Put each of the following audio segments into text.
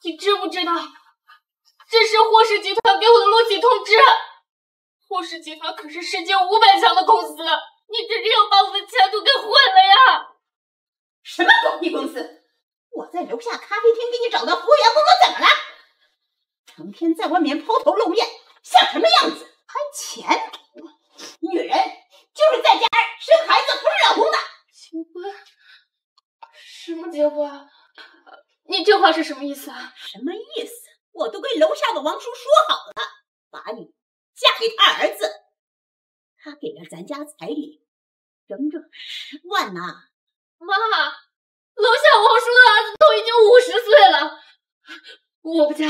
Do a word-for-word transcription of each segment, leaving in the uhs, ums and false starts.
你知不知道，这是霍氏集团给我的录取通知？霍氏集团可是世界五百强的公司，你这是要把我的前途给毁了呀！ 什么狗屁公司？我在楼下咖啡厅给你找到服务员工作，怎么了？成天在外面抛头露面，像什么样子？还前途？女人就是在家生孩子服侍老公的。 结婚？什么结婚？你这话是什么意思啊？ 什么意思？我都跟楼下的王叔说好了，把你嫁给他儿子。他给了咱家彩礼，整整十万呐、啊！ 妈，楼下王叔的儿子都已经五十岁了，我不嫁。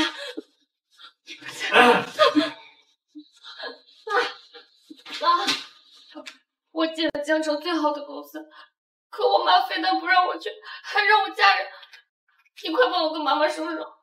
啊妈，我进了江城最好的公司，可我妈非但不让我去，还让我嫁人。你快帮我跟妈妈说说。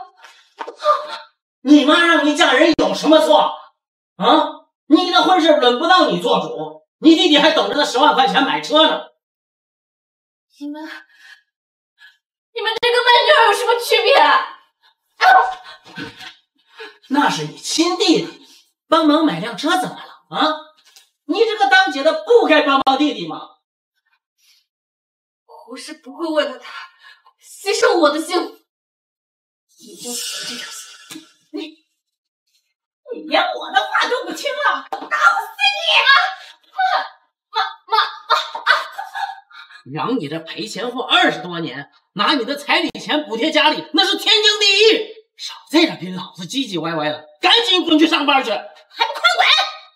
你妈让你嫁人有什么错啊？你的婚事轮不到你做主，你弟弟还等着那十万块钱买车呢。 你们，你们这跟卖女儿有什么区别？啊、 那是你亲弟弟，帮忙买辆车怎么了啊？你这个当姐的不该帮帮弟弟吗？ 我是不会为了他牺牲我的幸福。已经死这条心， 你你连我的话都不听了，打不死你啊！ 妈妈啊啊！ 养你这赔钱货二十多年，拿你的彩礼钱补贴家里，那是天经地义。少在这跟老子唧唧歪歪的，赶紧滚去上班去！还不快滚！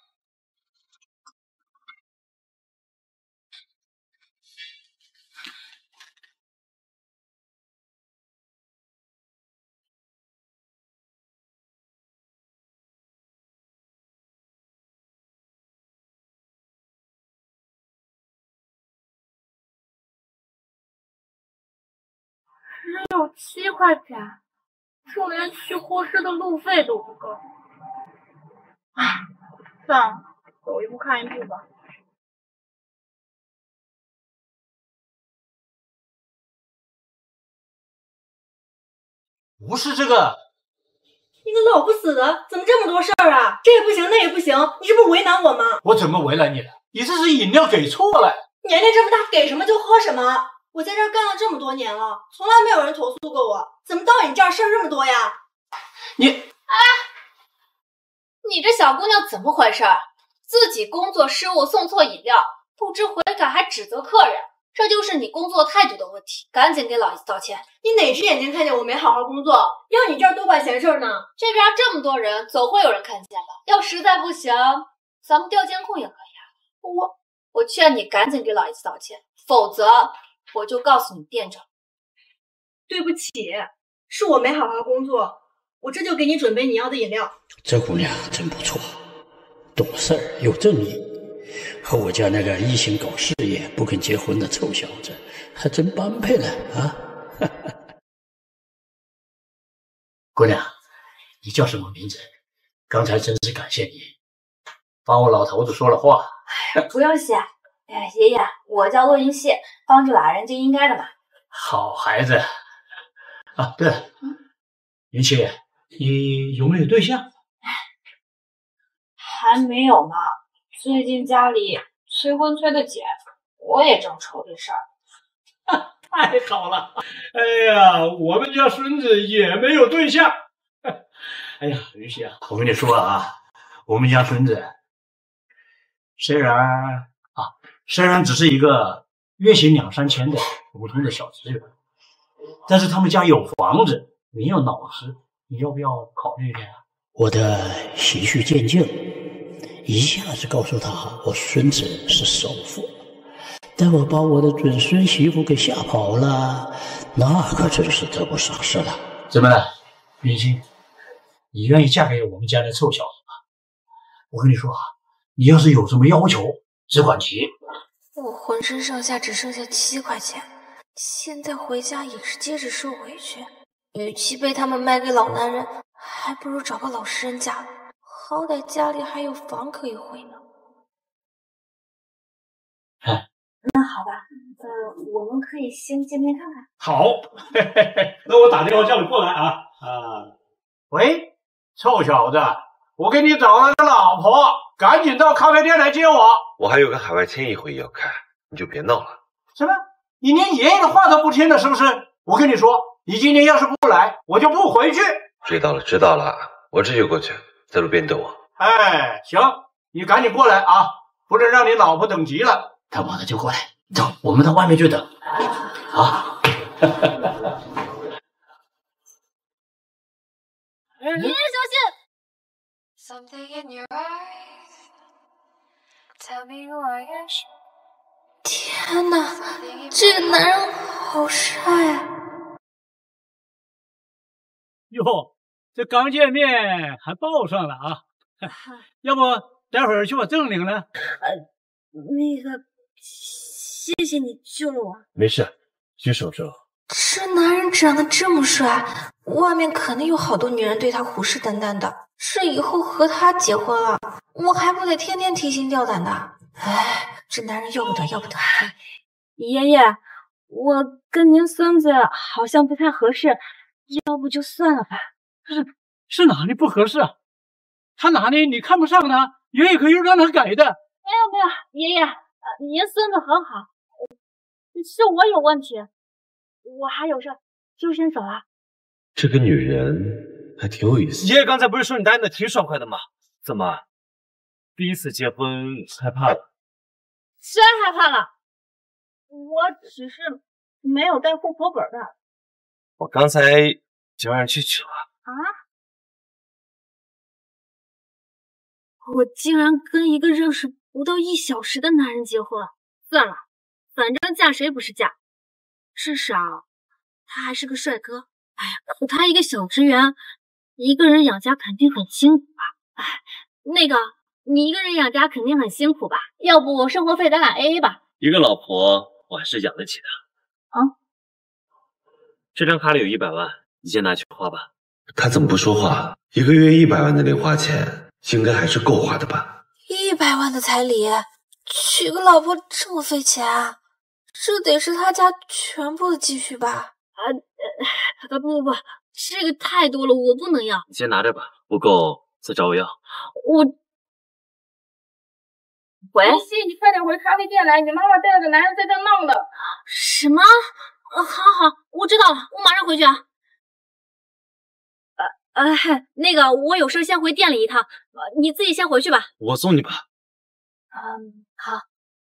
只有七块钱，就连去霍氏的路费都不够。唉，算了，走一步看一步吧。 不是这个， 你个老不死的，怎么这么多事儿啊？这也不行，那也不行，你这不是为难我吗？ 我怎么为难你了？你这是饮料给错了。 年龄这么大，给什么就喝什么。我在这儿干了这么多年了，从来没有人投诉过我，怎么到你这儿事儿这么多呀？ 你， 哎，你这小姑娘怎么回事？自己工作失误送错饮料，不知悔改还指责客人，这就是你工作态度的问题，赶紧给老爷子道歉。 你哪只眼睛看见我没好好工作，要你这儿多管闲事呢？ 这边这么多人，总会有人看见的。要实在不行，咱们调监控也可以啊。我我劝你赶紧给老爷子道歉，否则我就告诉你店长。 对不起，是我没好好工作，我这就给你准备你要的饮料。 这姑娘真不错，懂事儿又正义，和我家那个一心搞事业不肯结婚的臭小子还真般配呢啊！ 姑娘，你叫什么名字？刚才真是感谢你，帮我老头子说了话。 哎呀，不用谢。哎，爷爷，我叫骆云谢，帮助老人就应该的嘛。 好孩子啊！对了，云溪，你有没有对象？ 还没有呢，最近家里催婚催的紧，我也正愁这事儿。 太好了！哎呀，我们家孙子也没有对象。哎呀，云溪啊，我跟你说啊，我们家孙子虽然啊，虽然只是一个月薪两三千的普通的小职员，但是他们家有房子，没有老师，你要不要考虑一下？ 我的循序渐进，一下子告诉他我孙子是首富，待我把我的准孙媳妇给吓跑了，那可真是得不偿失了。 怎么了，云溪？你愿意嫁给我们家的臭小子吗？我跟你说啊，你要是有什么要求，只管提。 我浑身上下只剩下七块钱，现在回家也是接着受委屈。与其被他们卖给老男人，还不如找个老实人嫁了，好歹家里还有房可以回呢。 哎， 那好吧，呃，我们可以先见面看看。 好，嘿嘿嘿，那我打电话叫你过来啊。 啊，喂，臭小子，我给你找了个老婆，赶紧到咖啡店来接我。 我还有个海外迁移会议要开，你就别闹了。 什么？你连爷爷的话都不听了是不是？我跟你说，你今天要是不来，我就不回去。 知道了，知道了，我这就过去，在路边等我。 哎，行，你赶紧过来啊，不能让你老婆等急了。 他马上就过来，走，我们到外面去等。啊！ 爷爷小心 ！Something in your eyes, tell me who I am. 天哪，这个男人好帅啊！ 哟，这刚见面还抱上了啊！要不待会儿去把证领了？ 呃，那个，谢谢你救了我。 没事，举手之劳。 这男人长得这么帅，外面肯定有好多女人对他虎视眈眈的。这以后和他结婚了，我还不得天天提心吊胆的？哎，这男人要不得，要不得！ 爷爷，我跟您孙子好像不太合适，要不就算了吧。 是是哪里不合适啊？他哪里你看不上他，爷爷可以让他改的。 没有没有，爷爷，呃，您孙子很好，是我有问题。我还有事，就先走了。 这个女人还挺有意思。 爷爷刚才不是说你答应的挺爽快的吗？怎么，第一次结婚害怕了？ 谁害怕了？我只是没有带户口本的。 我刚才就让人去取了。 啊？我竟然跟一个认识不到一小时的男人结婚，算了，反正嫁谁不是嫁。至少他还是个帅哥。哎呀，可他一个小职员，一个人养家肯定很辛苦吧？哎，那个，你一个人养家肯定很辛苦吧？要不生活费咱俩 A A 吧？ 一个老婆我还是养得起的。 啊？ 这张卡里有一百万，你先拿去花吧。 他怎么不说话？一个月一百万的零花钱，应该还是够花的吧？ 一百万的彩礼，娶个老婆这么费钱啊？这得是他家全部的积蓄吧？ 啊呃，不不不，这个太多了，我不能要。 你先拿着吧，不够再找我要。 我，喂， 林夕，你快点回咖啡店来，你妈妈带了个男人在这闹呢。 什么？呃，好好，我知道了，我马上回去啊。呃呃，那个，我有事先回店里一趟，呃，你自己先回去吧。 我送你吧。 嗯，好。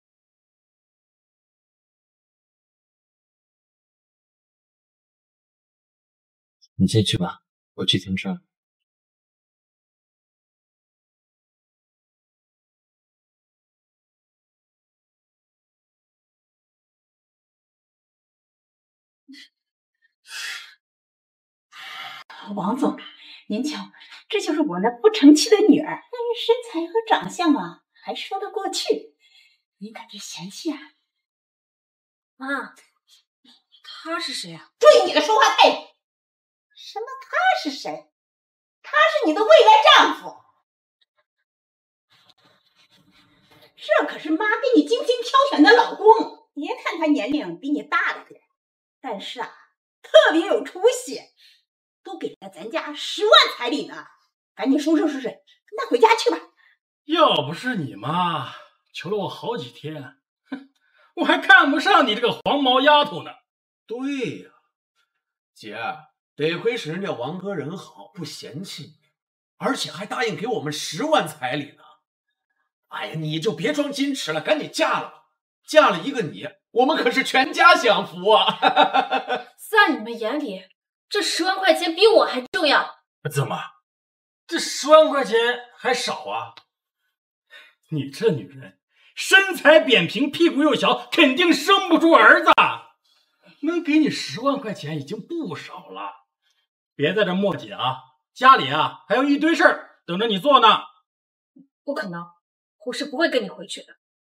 你先去吧，我去停车。 王总，您瞧，这就是我那不成器的女儿，但是身材和长相啊，还说得过去。您可别嫌弃啊。 妈，他是谁啊？ 注意你的说话态度。什么他是谁？他是你的未来丈夫。这可是妈给你精心挑选的老公。别看他年龄比你大了点，但是啊，特别有出息。都给了咱家十万彩礼呢，赶紧收拾收拾，跟他回家去吧。 要不是你妈求了我好几天，哼，我还看不上你这个黄毛丫头呢。 对呀、啊，姐，得亏是人家王哥人好，不嫌弃你，而且还答应给我们十万彩礼呢。哎呀，你就别装矜持了，赶紧嫁了吧。嫁了一个你，我们可是全家享福啊！ 在你们眼里，这十万块钱比我还重要？ 怎么，这十万块钱还少啊？你这女人，身材扁平，屁股又小，肯定生不出儿子。能给你十万块钱已经不少了，别在这磨叽啊！家里啊还有一堆事儿等着你做呢。 不可能，我是不会跟你回去的。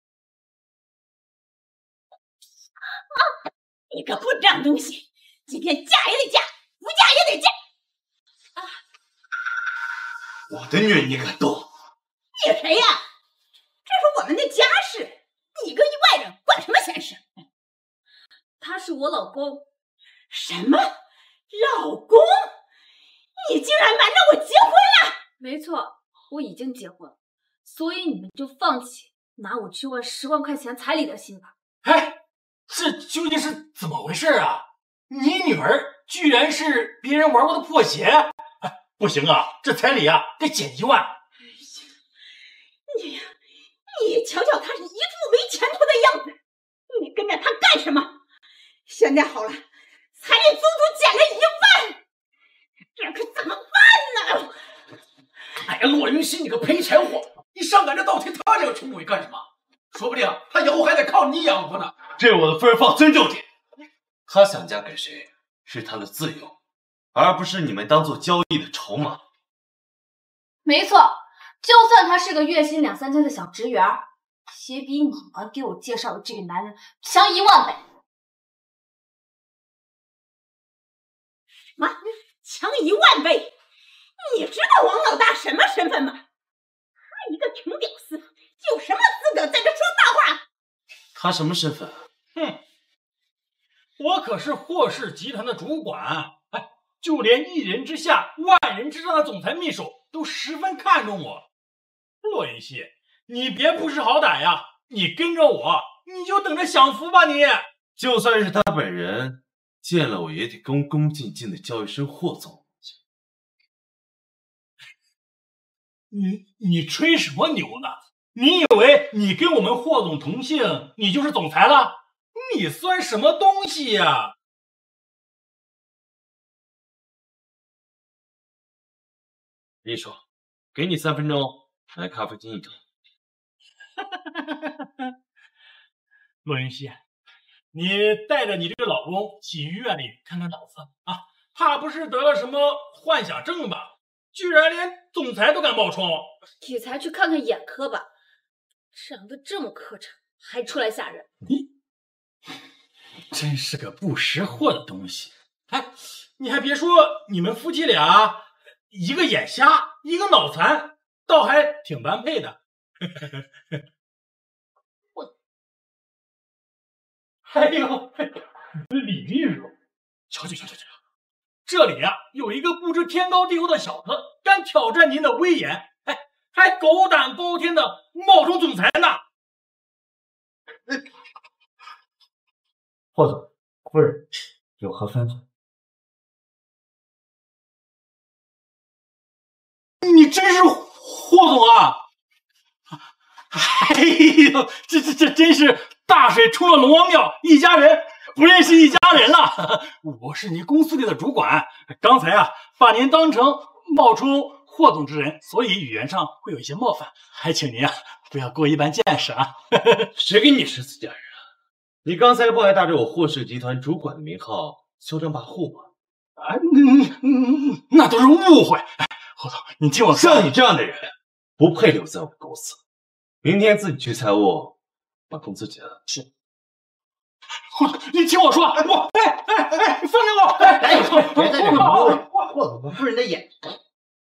啊！你个混账东西，今天嫁也得嫁，不嫁也得嫁。啊！ 我的女人你敢动？ 你谁呀？这是我们的家事，你个外人管什么闲事？ 他是我老公。 什么？老公？ 你竟然瞒着我结婚了！ 没错，我已经结婚了，所以你们就放弃拿我去换十万块钱彩礼的心吧。 哎，这究竟是怎么回事啊？你女儿居然是别人玩过的破鞋？哎，不行啊，这彩礼啊得减一万。 你你瞧瞧他是一副没前途的样子，你跟着他干什么？现在好了，彩礼足足减了一万，这可怎么办呢？ 哎呀，骆云熙，你个赔钱货！你上赶着倒贴他这个穷鬼干什么？说不定他以后还得靠你养活呢。 这我的夫人放尊重点，他想嫁给谁是他的自由，而不是你们当做交易的筹码。 没错，就算他是个月薪两三千的小职员，也比你们给我介绍的这个男人强一万倍。 什么？强一万倍？你知道王老大什么身份吗？他一个穷屌丝，有什么资格在这说大话？ 他什么身份？ 哼，我可是霍氏集团的主管，哎，就连一人之下、万人之上的总裁秘书都十分看重我。骆云熙，你别不识好歹呀！你跟着我，你就等着享福吧你！ 就算是他本人见了我，也得恭恭敬敬的叫一声霍总。 你你吹什么牛呢？你以为你跟我们霍总同姓，你就是总裁了？你算什么东西呀？ 秘书，给你三分钟，来咖啡厅一趟。 骆云熙，你带着你这个老公去医院里看看脑子啊！怕不是得了什么幻想症吧？居然连总裁都敢冒充！ 你才去看看眼科吧，长得这么磕碜，还出来吓人！ 你真是个不识货的东西！哎，你还别说，你们夫妻俩一个眼瞎，一个脑残，倒还挺般配的。我，哎呦，李秘书，瞧瞧瞧瞧瞧！这里啊，有一个不知天高地厚的小子，敢挑战您的威严，哎，还狗胆包天的冒充总裁呢！ 霍总，夫人有何吩咐？ 你真是霍总啊！哎呦，这这这真是大水冲了龙王庙，一家人不认识一家人了。我是您公司里的主管，刚才啊把您当成冒充霍总之人，所以语言上会有一些冒犯，还请您啊不要过一般见识啊。 谁给你识字嫁人啊？你刚才不还打着我霍氏集团主管的名号嚣张跋扈吗？ 啊，嗯嗯，那都是误会。哎，霍总，你听我说， 像你这样的人不配留在我们公司。明天自己去财务把工资结了。 是。霍总，你听我说，我哎哎哎，放开我！哎， 哎，别在这里忙了，霍总和夫人的眼神。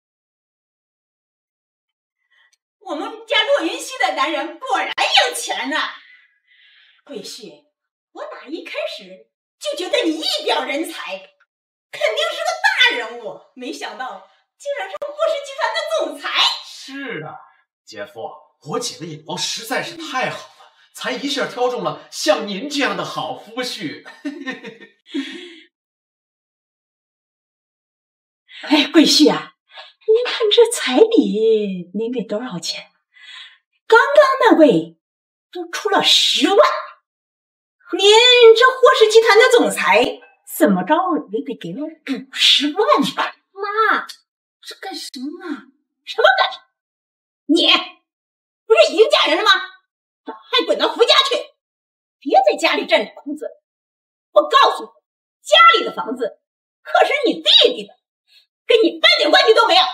我们家骆云熙的男人果然有钱呐、啊！桂旭，我打一开始就觉得你一表人才，肯定是个大人物，没想到竟然是霍氏集团的总裁。 是啊，姐夫，我姐的眼光实在是太好了，才一下挑中了像您这样的好夫婿。 哎，桂旭啊，您看这彩礼，您给多少钱？刚刚那位都出了十万，您这霍氏集团的总裁怎么着也得给了五十万吧？ 妈，这干什么啊？ 什么干什么？你不是已经嫁人了吗？还滚到夫家去！别在家里占着房子。我告诉你，家里的房子可是你弟弟的，跟你半点关系都没有。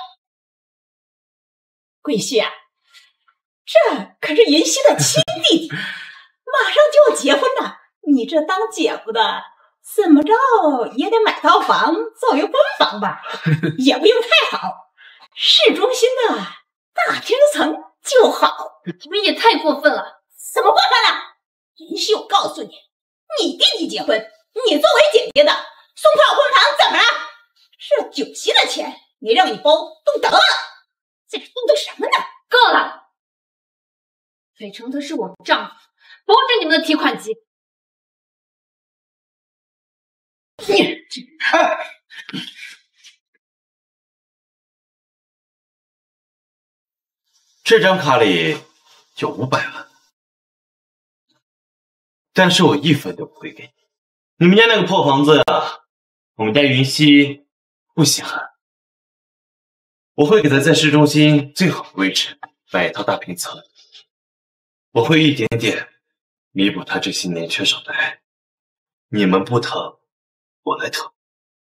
桂旭啊，这可是云溪的亲弟弟，马上就要结婚了，你这当姐夫的怎么着也得买套房作为婚房吧？也不用太好，市中心的大平层就好。 你们也太过分了！ 怎么过分了？云溪，我告诉你，你弟弟结婚，你作为姐姐的送套婚房怎么了？这酒席的钱你让你包都得了，在这动动什么呢？ 够了！费承德是我丈夫，不是你们的提款机。 你， 哎， 这张卡里有五百万，但是我一分都不会给你。你们家那个破房子啊，我们家云溪不稀罕，我会给他在市中心最好的位置买一套大平层，我会一点点弥补他这些年缺少的爱。你们不疼，我来疼。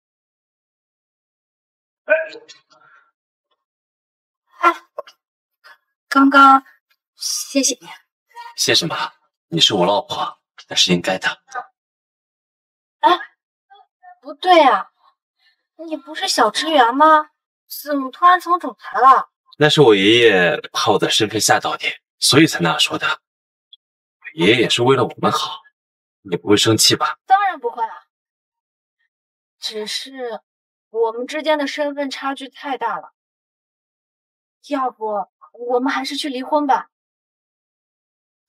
哎，刚刚谢谢你。 谢什么？你是我老婆，那是应该的。 哎，不对啊，你不是小职员吗？怎么突然成总裁了？ 那是我爷爷怕我的身份吓到你，所以才那样说的。爷爷也是为了我们好，你不会生气吧？ 当然不会啊，只是我们之间的身份差距太大了，要不我们还是去离婚吧。啊！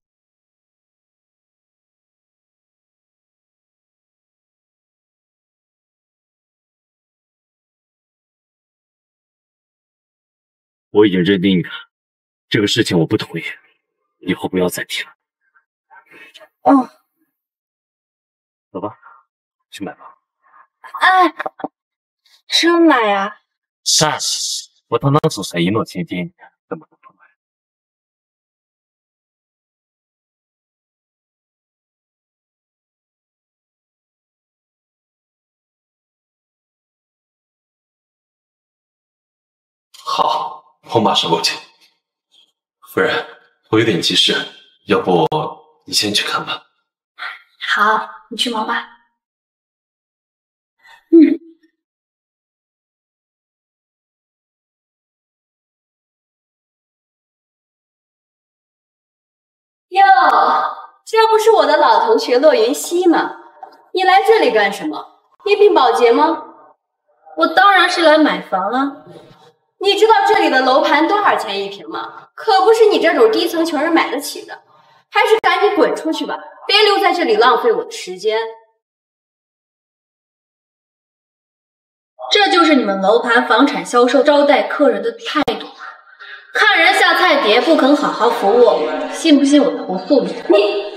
我已经认定了，这个事情我不同意，以后不要再提了。 哦， 走吧，去买房。 哎，真买呀？ 是，我堂堂主裁一诺千金，怎么能不买？好，我马上过去。夫人，我有点急事，要不你先去看吧。 好，你去忙吧。嗯。 哟，这不是我的老同学骆云溪吗？你来这里干什么？一并保洁吗？ 我当然是来买房啊。 你知道这里的楼盘多少钱一平吗？可不是你这种低层穷人买得起的，还是赶紧滚出去吧，别留在这里浪费我的时间。 这就是你们楼盘房产销售招待客人的态度，看人下菜碟不肯好好服务，信不信我投诉你？ 你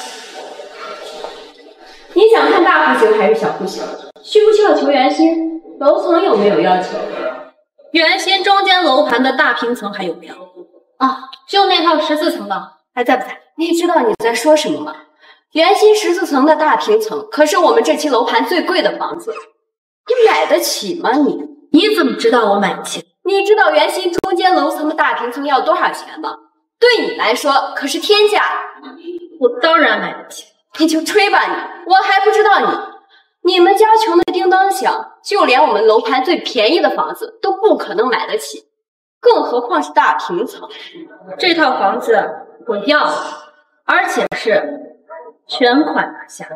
你想看大户型还是小户型？需不需要求原薪？楼层有没有要求？ 原先中间楼盘的大平层还有没有？啊，就那套十四层的，还在不在？ 你知道你在说什么吗？原先十四层的大平层可是我们这期楼盘最贵的房子，你买得起吗？你你怎么知道我买不起？ 你知道原先中间楼层的大平层要多少钱吗？对你来说可是天价。 我当然买得起。 你就吹吧你，我还不知道你。你们家穷的叮当响，就连我们楼盘最便宜的房子都不可能买得起，更何况是大平层。 这套房子我要了，而且是全款拿下。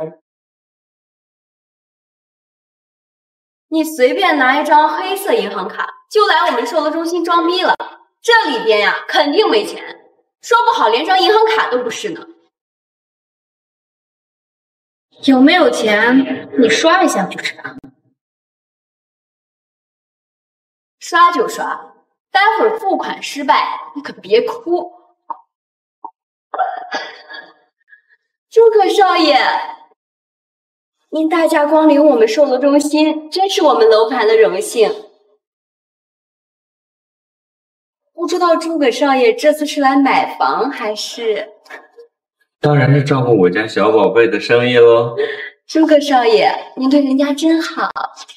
你随便拿一张黑色银行卡就来我们售楼中心装逼了，这里边呀肯定没钱，说不好连张银行卡都不是呢。 有没有钱你刷一下就知道。 刷就刷，待会儿付款失败你可别哭。诸葛少爷，您大驾光临我们售楼中心，真是我们楼盘的荣幸。不知道诸葛少爷这次是来买房还是？ 当然是照顾我家小宝贝的生意喽。 诸葛少爷，您对人家真好。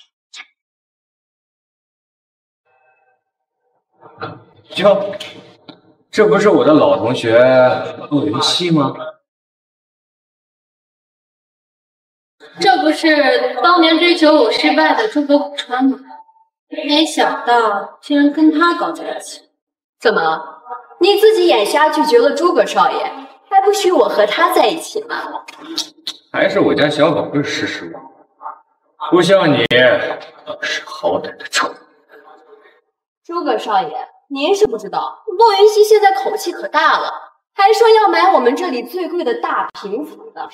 哟，这不是我的老同学陆云溪吗？ 这不是当年追求我失败的诸葛虎川吗？没想到竟然跟他搞在一起。 怎么，你自己眼瞎拒绝了诸葛少爷，还不许我和他在一起吗？ 还是我家小宝贝识时务，不像你老实好歹的臭。 诸葛少爷，您是不知道，洛云熙现在口气可大了，还说要买我们这里最贵的大平府的。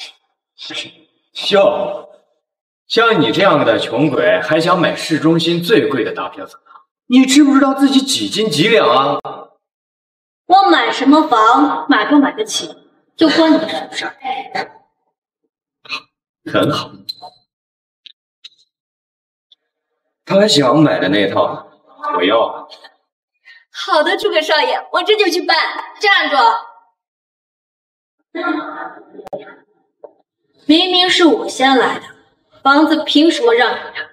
哟，像你这样的穷鬼，还想买市中心最贵的大平层？你知不知道自己几斤几两啊？ 我买什么房，买不买得起，就关你什么事儿？ 很好。他想买的那套，我要。 好的，诸葛少爷，我这就去办。站住！ 明明是我先来的，房子凭什么让给他？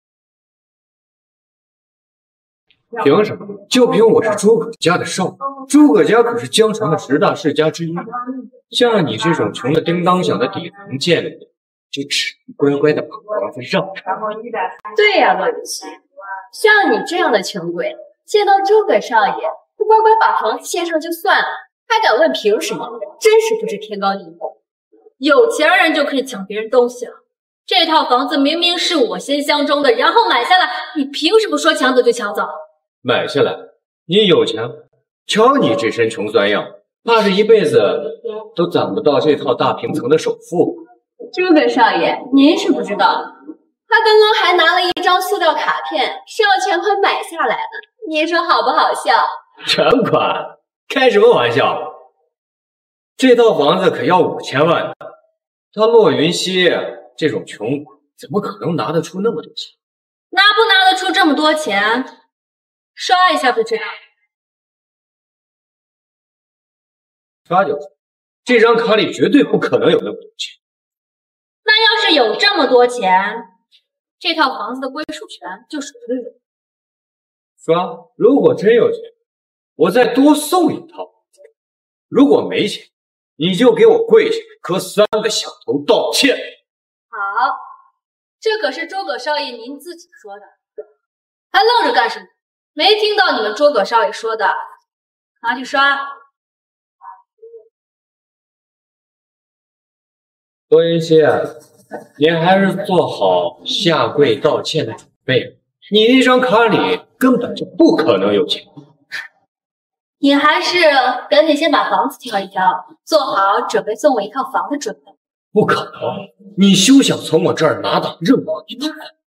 凭什么？就凭我是诸葛家的少爷，诸葛家可是江城的十大世家之一。像你这种穷的叮当响的底层贱民，就只能乖乖的把房子让着。 对呀、啊，洛云熙，像你这样的穷鬼，见到诸葛少爷，不乖乖把房子献上就算了，还敢问凭什么？真是不知天高地厚。 有钱人就可以抢别人东西了。这套房子明明是我先相中的，然后买下来，你凭什么说抢走就抢走？ 买下来，你有钱，瞧你这身穷酸样，怕是一辈子都攒不到这套大平层的首付。 诸葛少爷，您是不知道，他刚刚还拿了一张塑料卡片，是要全款买下来的，您说好不好笑？ 全款？开什么玩笑？这套房子可要五千万呢，他洛云熙这种穷鬼，怎么可能拿得出那么多钱？ 拿不拿得出这么多钱？刷一下不就知道？ 刷就刷，这张卡里绝对不可能有那么多钱。 那要是有这么多钱，这套房子的归属权就属于我。 刷，如果真有钱，我再多送一套；如果没钱，你就给我跪下磕三个响头道歉。 好，这可是诸葛少爷您自己说的，还愣着干什么？没听到你们诸葛少爷说的，拿去刷。 洛云熙，你还是做好下跪道歉的准备。你那张卡里根本就不可能有钱。 你还是赶紧先把房子挑一挑，做好准备送我一套房的准备。 不可能，你休想从我这儿拿到任何一套。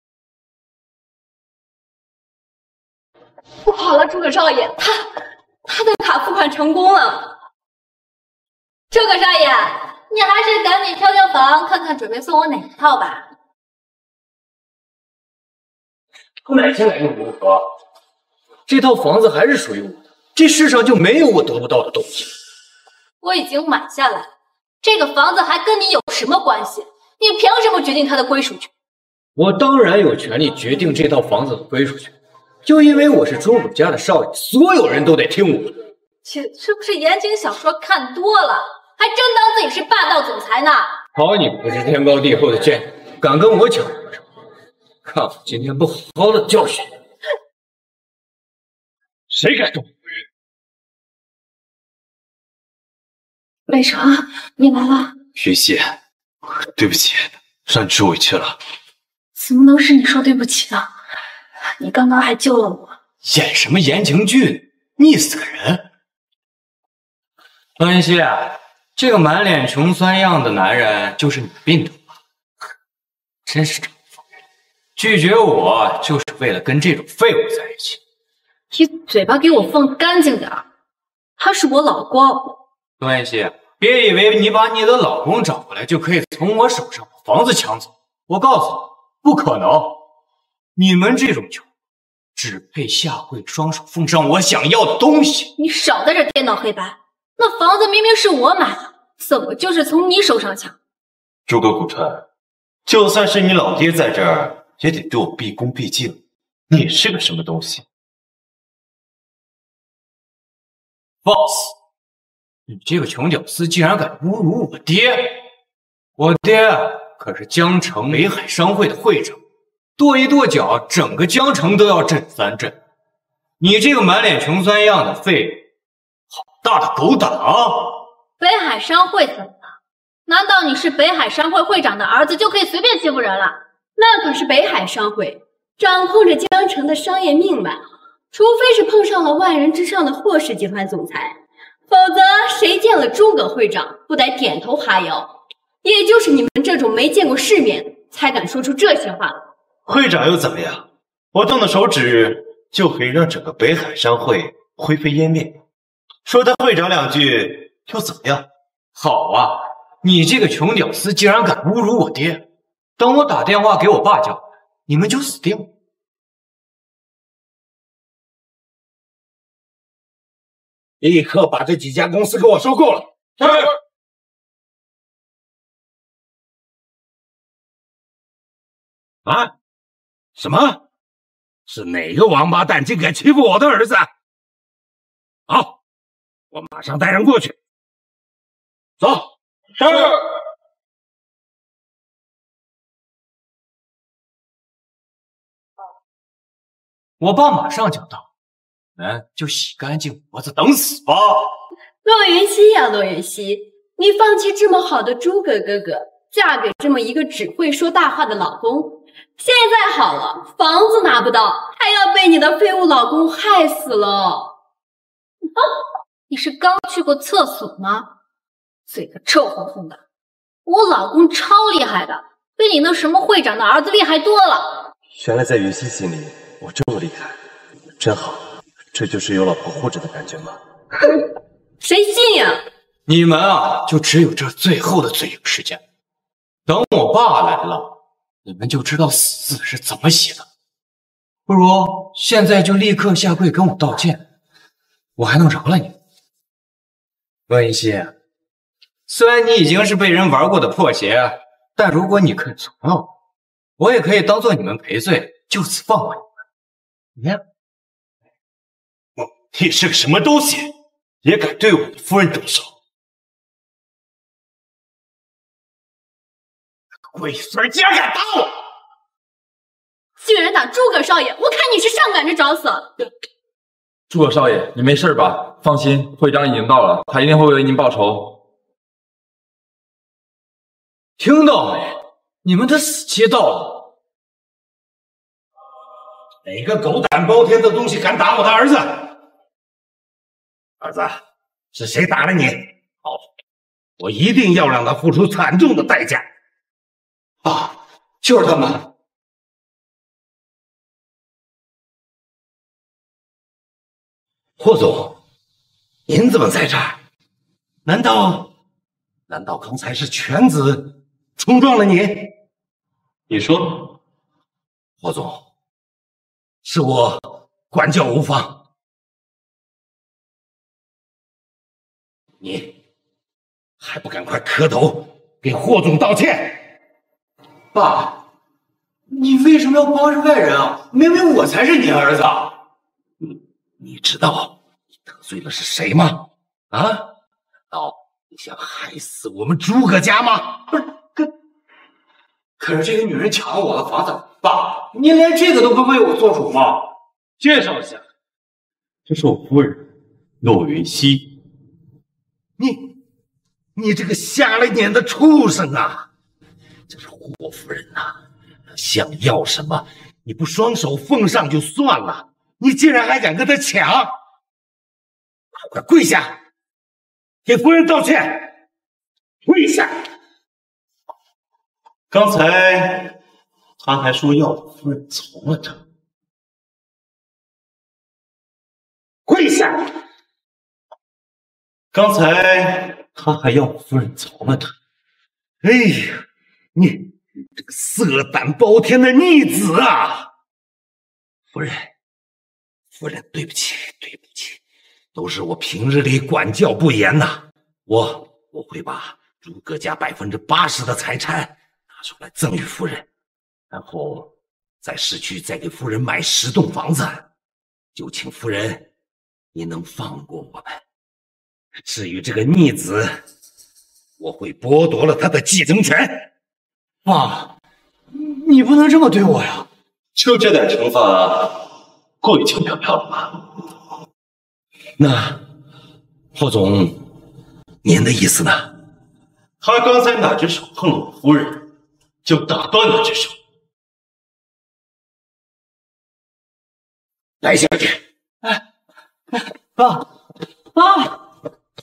不好了，诸葛少爷，他他的卡付款成功了。 诸葛少爷，你还是赶紧挑挑房，看看准备送我哪一套吧。 买下来又如何？这套房子还是属于我的，这世上就没有我得不到的东西。 我已经买下来了，这个房子还跟你有什么关系？你凭什么决定它的归属权？ 我当然有权利决定这套房子的归属权，就因为我是诸葛家的少爷，所有人都得听我的。 切，是不是言情小说看多了，还真当自己是霸道总裁呢？ 好你不知天高地厚的贱人，敢跟我抢皇上，看我今天不好好的教训你！谁敢动我？ 北城，你来了。 云溪，对不起，让你受委屈了。 怎么能是你说对不起呢？你刚刚还救了我。 演什么言情剧？溺死个人！洛云溪，这个满脸穷酸样的男人就是你的病头吧？真是这么疯！拒绝我就是为了跟这种废物在一起。 你嘴巴给我放干净点儿，他是我老公。 洛云溪，别以为你把你的老公找过来就可以从我手上把房子抢走。我告诉你，不可能！你们这种穷，只配下跪双手奉上我想要的东西。 你少在这颠倒黑白！那房子明明是我买的，怎么就是从你手上抢？ 诸葛古川，就算是你老爹在这儿，也得对我毕恭毕敬。你是个什么东西？ 放肆！你这个穷屌丝竟然敢侮辱我爹！我爹可是江城北海商会的会长，跺一跺脚，整个江城都要震三震。你这个满脸穷酸样的废物，好大的狗胆啊！ 北海商会怎么了？难道你是北海商会会长的儿子就可以随便欺负人了？ 那可是北海商会，掌控着江城的商业命脉。 除非是碰上了万人之上的霍氏集团总裁，否则谁见了诸葛会长不得点头哈腰？也就是你们这种没见过世面，才敢说出这些话来。 会长又怎么样？我动的手指就可以让整个北海商会灰飞烟灭。说他会长两句又怎么样？ 好啊，你这个穷屌丝竟然敢侮辱我爹！等我打电话给我爸叫，你们就死定了。 立刻把这几家公司给我收购了。是。啊？什么？是哪个王八蛋竟敢欺负我的儿子？好，我马上带人过去。走。是。 我爸马上就到，你们就洗干净脖子等死吧。 洛云熙呀，洛云熙，你放弃这么好的诸葛哥哥，嫁给这么一个只会说大话的老公，现在好了，房子拿不到，还要被你的废物老公害死了。 啊，你是刚去过厕所吗？嘴可臭烘烘的。我老公超厉害的，比你那什么会长的儿子厉害多了。 原来在云溪心里我这么厉害，真好，这就是有老婆护着的感觉吗？ 谁信呀？ 你们啊，就只有这最后的嘴硬时间。等我爸来了，你们就知道死字是怎么写的。不如现在就立刻下跪跟我道歉，我还能饶了你。洛云熙，虽然你已经是被人玩过的破鞋，但如果你肯从了我，我也可以当做你们赔罪，就此放过你们。怎么样？ 你是个什么东西，也敢对我的夫人动手？龟孙竟然敢打我！ 居然打诸葛少爷，我看你是上赶着找死。 诸葛少爷，你没事吧？放心，会长已经到了，他一定会为您报仇。 听到没？你们的死期到了。 哪个狗胆包天的东西敢打我的儿子？儿子，是谁打了你？好，我一定要让他付出惨重的代价。 啊，就是他们。 霍总，您怎么在这儿？难道难道刚才是犬子冲撞了你？ 你说， 霍总，是我管教无方，你还不赶快磕头给霍总道歉？ 爸，你为什么要帮着外人啊？明明我才是你儿子。 你你知道你得罪了是谁吗？啊？难道你想害死我们诸葛家吗？ 不是，可可是这个女人抢了我的房子，爸，您连这个都不为我做主吗？ 介绍一下，这是我夫人洛云熙。 你你这个瞎了眼的畜生啊！这是霍夫人呐、啊，想要什么你不双手奉上就算了，你竟然还敢跟他抢！快跪下，给夫人道歉！跪下！ 刚才他还说要我夫人从了他。 跪下！ 刚才他还要我夫人从了他。 哎呀，你你这个色胆包天的逆子啊！夫人，夫人，对不起，对不起，都是我平日里管教不严呐、啊。我我会把诸葛家百分之八十的财产拿出来赠与夫人，然后在市区再给夫人买十栋房子，就请夫人你能放过我们。至于这个逆子，我会剥夺了他的继承权。 爸，你不能这么对我呀！ 就这点惩罚，过于轻飘飘了吧？ 那霍总，您的意思呢？ 他刚才哪只手碰了我夫人，就打断哪只手。 来，小姐， 哎，爸，爸，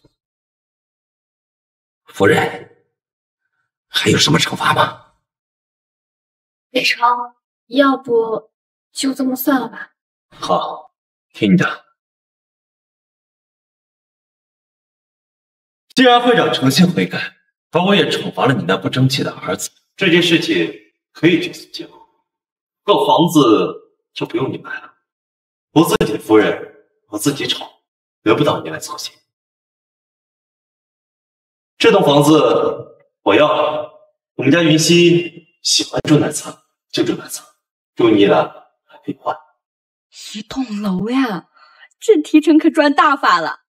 夫人，还有什么惩罚吗？ 北城，要不就这么算了吧。 好，听你的。既然会长诚心悔改，而我也惩罚了你那不争气的儿子，这件事情可以就此结束。这房子就不用你买了，我自己的夫人，我自己炒，轮不到你来操心。这栋房子我要，我们家云溪喜欢住哪层就住哪层，住腻了还可以换。 一栋楼呀，这提成可赚大发了。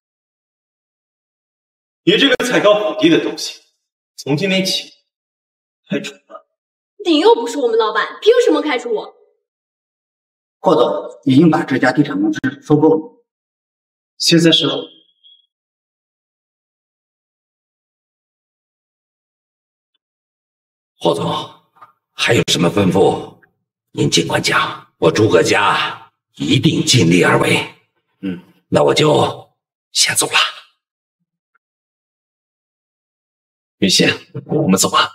你这个踩高捧低的东西，从今天起开除了。 你又不是我们老板，凭什么开除我？ 霍总已经把这家地产公司收购了， 现在是霍总还有什么吩咐，您尽管讲，我诸葛家一定尽力而为。 嗯， 那我就先走了。 云溪，我们走吧。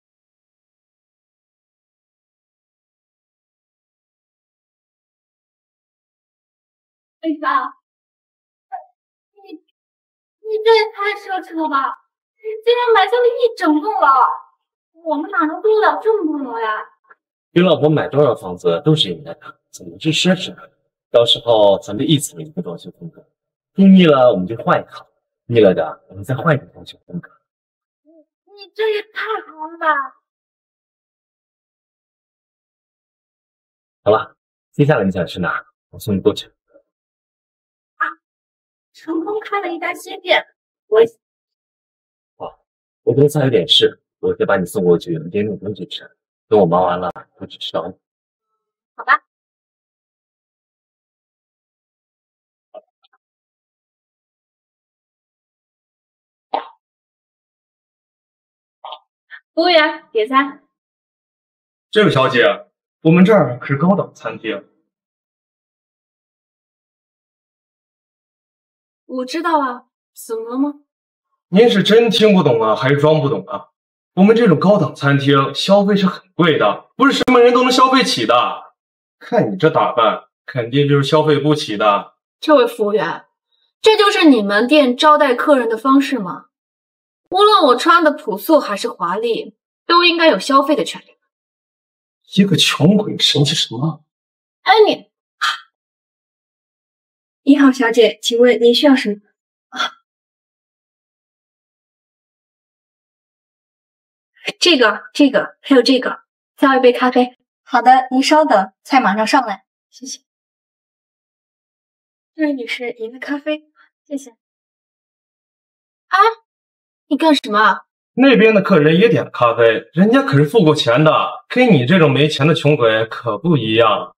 北爸，你你这也太奢侈了吧！你竟然买下了一整栋楼，我们哪能住得了这么多楼呀？ 给老婆买多少房子都是应该的，怎么是奢侈呢？到时候咱们一层一个装修风格，住腻了我们就换一套，腻了的我们再换一个装修风格。 你这也太好了吧！ 好了，接下来你想吃哪？我送你过去。 成功开了一家新店，我好，我公司还有点事，我先把你送过去，有点点东西吃。等我忙完了，就去吃找你。 好吧。服务员，点餐。 这位小姐，我们这儿可是高档餐厅。 我知道啊，怎么了吗？ 您是真听不懂啊，还是装不懂啊？我们这种高档餐厅消费是很贵的，不是什么人都能消费起的。看你这打扮，肯定就是消费不起的。 这位服务员，这就是你们店招待客人的方式吗？无论我穿的朴素还是华丽，都应该有消费的权利。 一个穷鬼神气什么？ 哎你， 你好，小姐，请问您需要什么？啊，这个、这个，还有这个，再要一杯咖啡。好的，您稍等，菜马上上来。谢谢。这位女士，您的咖啡，谢谢。 哎，你干什么？ 那边的客人也点了咖啡，人家可是付过钱的，跟你这种没钱的穷鬼可不一样。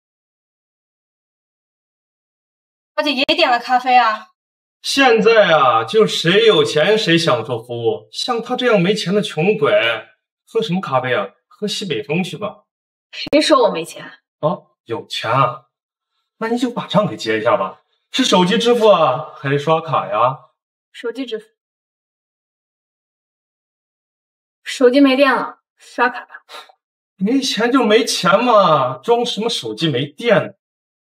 小姐也点了咖啡啊。 现在啊，就谁有钱谁享受服务，像他这样没钱的穷鬼，喝什么咖啡啊？喝西北风去吧。 谁说我没钱？ 啊，有钱啊？那你就把账给结一下吧。是手机支付啊，还是刷卡呀？ 手机支付。手机没电了，刷卡吧。 没钱就没钱嘛，装什么手机没电？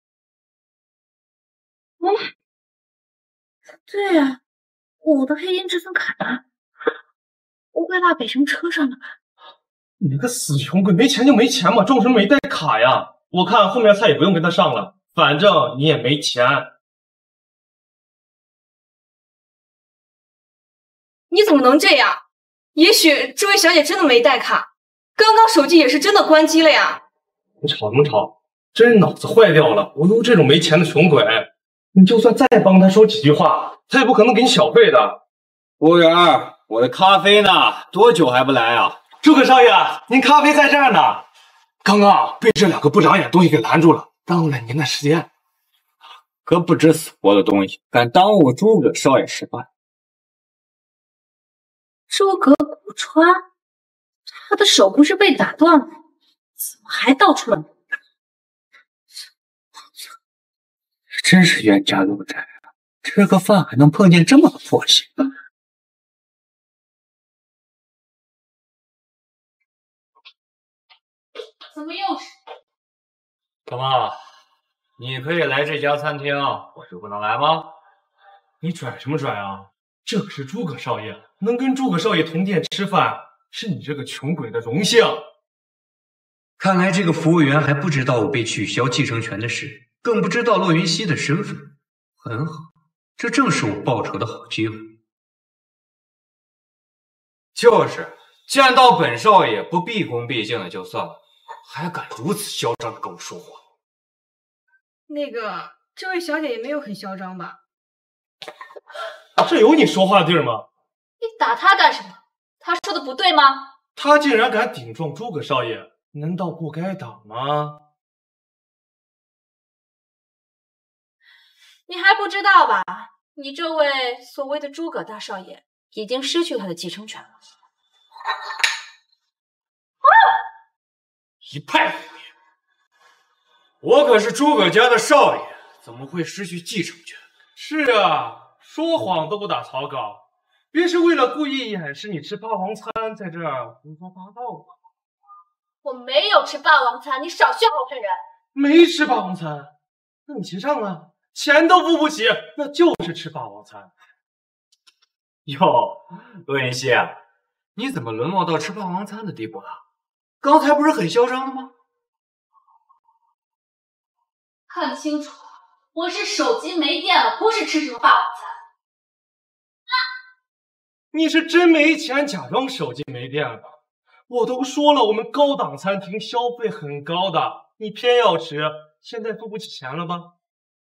嗯，对呀，我的黑金支付卡呢？我被落北城车上了吧？ 你个死穷鬼，没钱就没钱嘛，装什么没带卡呀？我看后面菜也不用跟他上了，反正你也没钱。 你怎么能这样？也许这位小姐真的没带卡，刚刚手机也是真的关机了呀。 你吵什么吵？真脑子坏掉了！我又这种没钱的穷鬼，你就算再帮他说几句话，他也不可能给你小费的。 服务员，我的咖啡呢？多久还不来啊？ 诸葛少爷，您咖啡在这儿呢。刚刚被这两个不长眼东西给拦住了，耽误了您的时间。 个不知死活的东西，敢耽误诸葛少爷吃饭！ 诸葛古川，他的手不是被打断了，怎么还到处乱跑？ 真是冤家路窄啊！吃个饭还能碰见这么个破事。 怎么又是？ 怎么？你可以来这家餐厅，我就不能来吗？ 你拽什么拽啊？这可是诸葛少爷，能跟诸葛少爷同店吃饭，是你这个穷鬼的荣幸。 看来这个服务员还不知道我被取消继承权的事，更不知道洛云熙的身份。很好，这正是我报仇的好机会。就是，见到本少爷不毕恭毕敬的就算了，还敢如此嚣张的跟我说话。 那个，这位小姐也没有很嚣张吧？ 这有你说话的地儿吗？ 你打他干什么？他说的不对吗？ 他竟然敢顶撞诸葛少爷，难道不该打吗？ 你还不知道吧？你这位所谓的诸葛大少爷已经失去他的继承权了。啊！ 一派胡言！我可是诸葛家的少爷，怎么会失去继承权？ 是啊，说谎都不打草稿，别是为了故意掩饰你吃霸王餐，在这儿胡说八道吧？ 我没有吃霸王餐，你少血口喷人！ 没吃霸王餐，那你结账啊？钱都付不起，那就是吃霸王餐。 哟，洛云熙，你怎么沦落到吃霸王餐的地步了？刚才不是很嚣张的吗？ 看清楚，我是手机没电了，不是吃什么霸王餐。啊！ 你是真没钱，假装手机没电了。我都说了，我们高档餐厅消费很高的，你偏要吃，现在付不起钱了吧？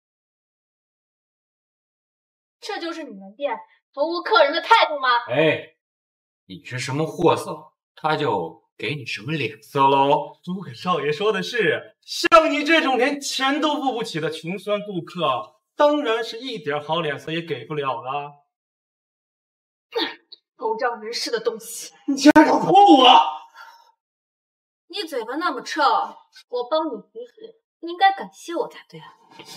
这就是你们店服务客人的态度吗？ 哎，你是什么货色，他就给你什么脸色喽？ 诸葛少爷说的是，像你这种连钱都付不起的穷酸顾客，当然是一点好脸色也给不了了。 狗仗人势的东西！ 你竟然敢泼我！ 你嘴巴那么臭，我帮你洗洗，你应该感谢我才对啊！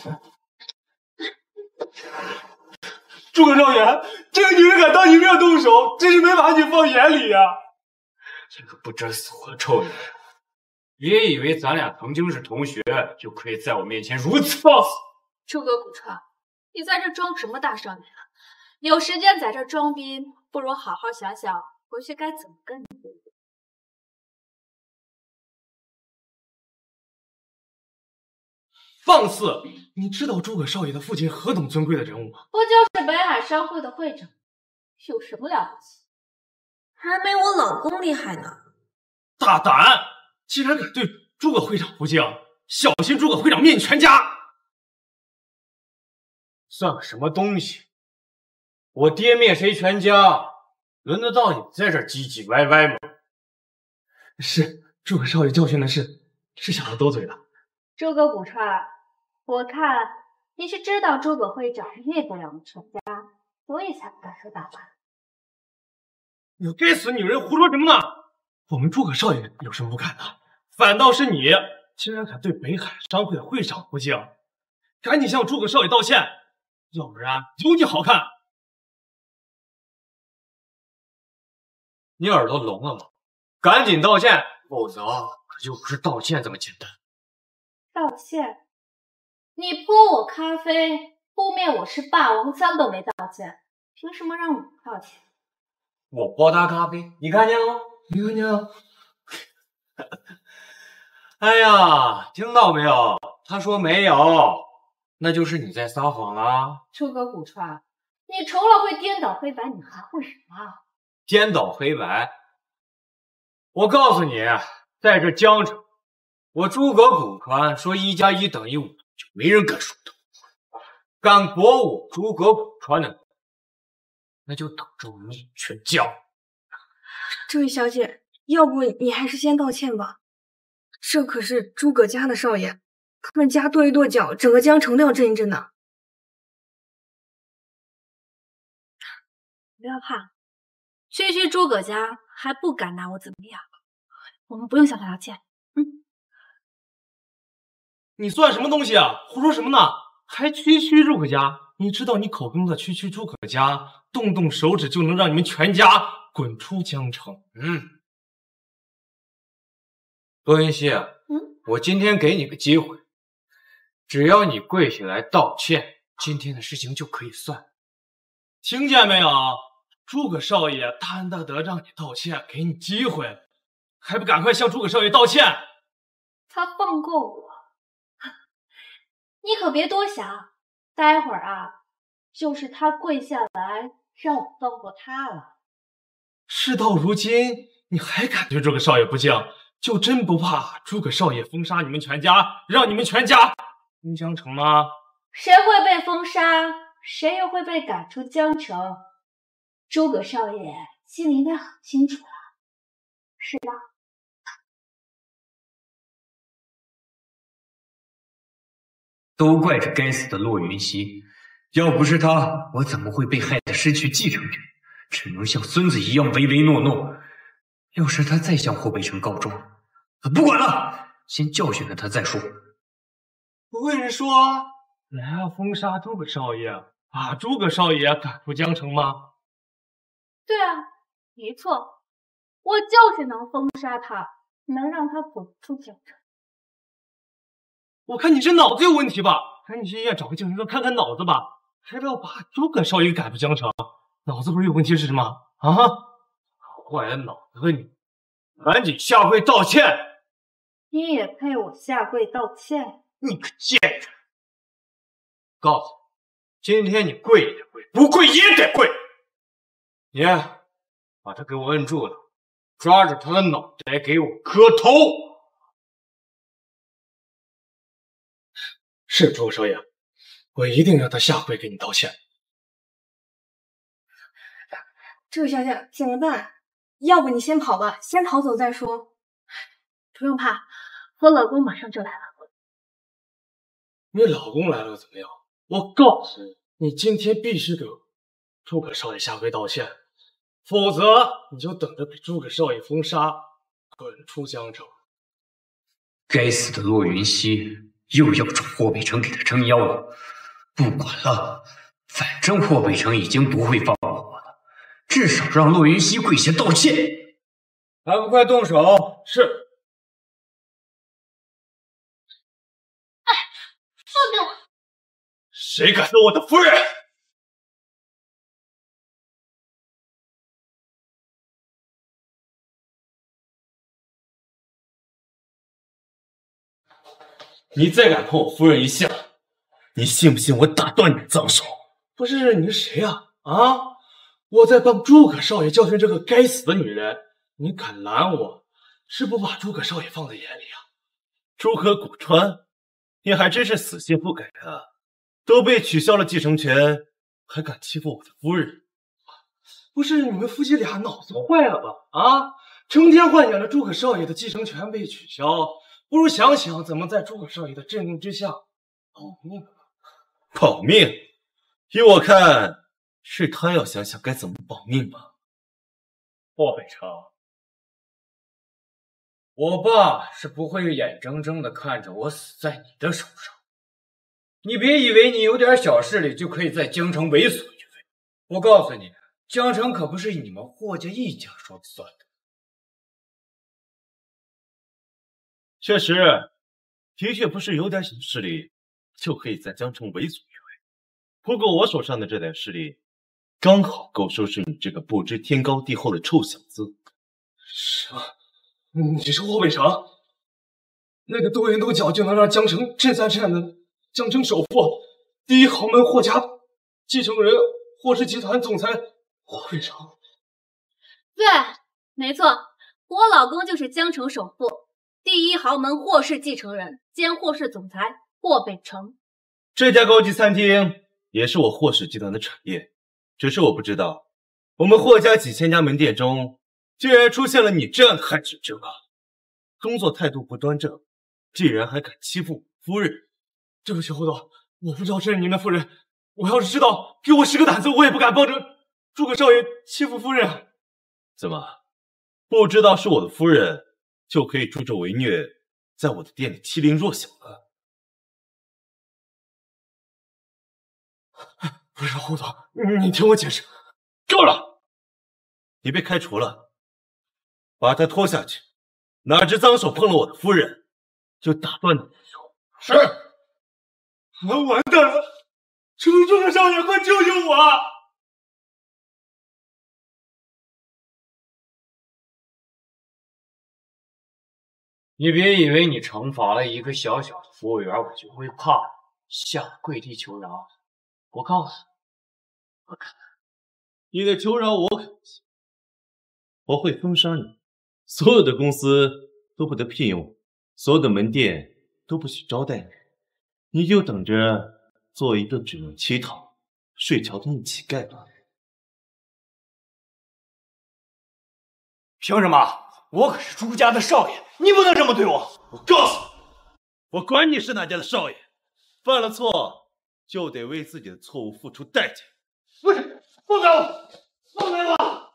诸葛少爷，这个女人敢当你面动手，真是没把你放眼里呀、啊！ 这个不知死活的臭女人，别以为咱俩曾经是同学，就可以在我面前如此放肆！ 诸葛古川，你在这装什么大少爷啊？有时间在这装逼，不如好好想想回去该怎么跟你对付。 放肆！你知道诸葛少爷的父亲何等尊贵的人物吗？ 不就是北海商会的会长，有什么了不起？ 还没我老公厉害呢！ 大胆！竟然敢对诸葛会长不敬，小心诸葛会长灭你全家！ 算个什么东西？我爹灭谁全家，轮得到你在这唧唧歪歪吗？ 是诸葛少爷教训的是，是想要多嘴的。 诸葛古川，我看你是知道诸葛会长灭不了你全家，所以才不敢说大话。 你该死女人，胡说什么呢？我们诸葛少爷有什么不敢的？反倒是你，竟然敢对北海商会的会长不敬，赶紧向诸葛少爷道歉，要不然有你好看！ 你耳朵聋了吗？赶紧道歉，否则可就不是道歉这么简单。 道歉？你泼我咖啡，扑灭我吃霸王餐都没道歉，凭什么让我道歉？ 我泼他咖啡，你看见了吗？ 你看见了？ 哎呀，听到没有？他说没有，那就是你在撒谎啦。 诸葛古川，你除了会颠倒黑白，你还会什么？ 颠倒黑白？我告诉你，在这江城，我诸葛古川说一加一等于五，就没人敢说透。敢驳我诸葛古川的，那就等着灭全家。 这位小姐，要不你还是先道歉吧。这可是诸葛家的少爷，他们家跺一跺脚，整个江城都要震一震的。 不要怕，区区诸葛家还不敢拿我怎么样。我们不用向他道歉。嗯， 你算什么东西啊？胡说什么呢？ 还区区诸葛家？你知道你口中的区区诸葛家，动动手指就能让你们全家滚出江城。 嗯，洛云熙， 嗯， 我今天给你个机会，只要你跪下来道歉，今天的事情就可以算。 听见没有？诸葛少爷大恩大德让你道歉，给你机会，还不赶快向诸葛少爷道歉？ 他放过我，你可别多想。待会儿啊，就是他跪下来让我放过他了。 事到如今，你还敢对诸葛少爷不敬，就真不怕诸葛少爷封杀你们全家，让你们全家出江城吗？ 谁会被封杀，谁又会被赶出江城？诸葛少爷心里应该很清楚了，是吧？ 都怪这该死的骆云熙，要不是他，我怎么会被害得失去继承权，只能像孙子一样唯唯诺诺。要是他再向霍北城告状，不管了，先教训了他再说。 不会是说来要封杀诸葛少爷，把诸葛少爷赶出江城吗？ 对啊，没错，我就是能封杀他，能让他滚出江城。 我看你这脑子有问题吧，赶紧去医院找个精神科看看脑子吧，还不要把诸葛少爷赶出江城，脑子不是有问题是什么啊？坏了脑子你，赶紧下跪道歉！ 你也配我下跪道歉？ 你个贱人！告诉你，今天你跪也得跪，不跪也得跪。你把他给我摁住了，抓着他的脑袋给我磕头。 是诸葛少爷，我一定让他下跪给你道歉。 这位小姐怎么办？要不你先跑吧，先逃走再说。 不用怕，我老公马上就来了。 你老公来了怎么样？我告诉你，你今天必须给诸葛少爷下跪道歉，否则你就等着被诸葛少爷封杀，滚出江城。 该死的骆云熙又要找霍北城给他撑腰了。不管了，反正霍北城已经不会放过我了，至少让骆云熙跪下道歉。还不快动手！ 是。 放开我！ 谁敢动我的夫人？你再敢碰我夫人一下，你信不信我打断你的脏手？不是，你是谁呀？啊！我在帮诸葛少爷教训这个该死的女人，你敢拦我，是不把诸葛少爷放在眼里啊？ 诸葛古川，你还真是死性不改啊！都被取消了继承权，还敢欺负我的夫人？ 不是你们夫妻俩脑子坏了吧？啊！成天幻想着诸葛少爷的继承权被取消，不如想想怎么在诸葛少爷的镇定之下保命。 保命？依我看，是他要想想该怎么保命吧。 霍北城，我爸是不会眼睁睁的看着我死在你的手上。你别以为你有点小势力就可以在江城为所欲为。我告诉你，江城可不是你们霍家一家说了算的。 确实，的确不是有点小势力就可以在江城为所欲为。不过我手上的这点势力，刚好够收拾你这个不知天高地厚的臭小子。 什么？你是霍北城？那个多云多角就能让江城震三震的江城首富，第一豪门霍家继承人，霍氏集团总裁霍北城？ 对，没错，我老公就是江城首富，第一豪门霍氏继承人兼霍氏总裁霍北城。 这家高级餐厅也是我霍氏集团的产业，只是我不知道，我们霍家几千家门店中，竟然出现了你这样的害群之马，工作态度不端正，竟然还敢欺负夫人。 对不起，霍总，我不知道这是您的夫人，我要是知道，给我十个胆子，我也不敢帮着诸葛少爷欺负夫人。 怎么，不知道是我的夫人，就可以助纣为虐，在我的店里欺凌弱小了？ 不是胡总，你听我解释。够了，你被开除了，把他拖下去。哪只脏手碰了我的夫人，就打断你的手。是。我完蛋了，求求了，少爷，快救救我！ 你别以为你惩罚了一个小小的服务员，我就会怕你，向我跪地求饶。我告诉你，我看你的求饶我可不行，我会封杀你，所有的公司都不得聘用我，所有的门店都不许招待你，你就等着做一个只能乞讨、睡桥洞的乞丐吧。 凭什么？我可是朱家的少爷，你不能这么对我！ 我告诉你，我管你是哪家的少爷，犯了错就得为自己的错误付出代价。 不是，放开我！放开我！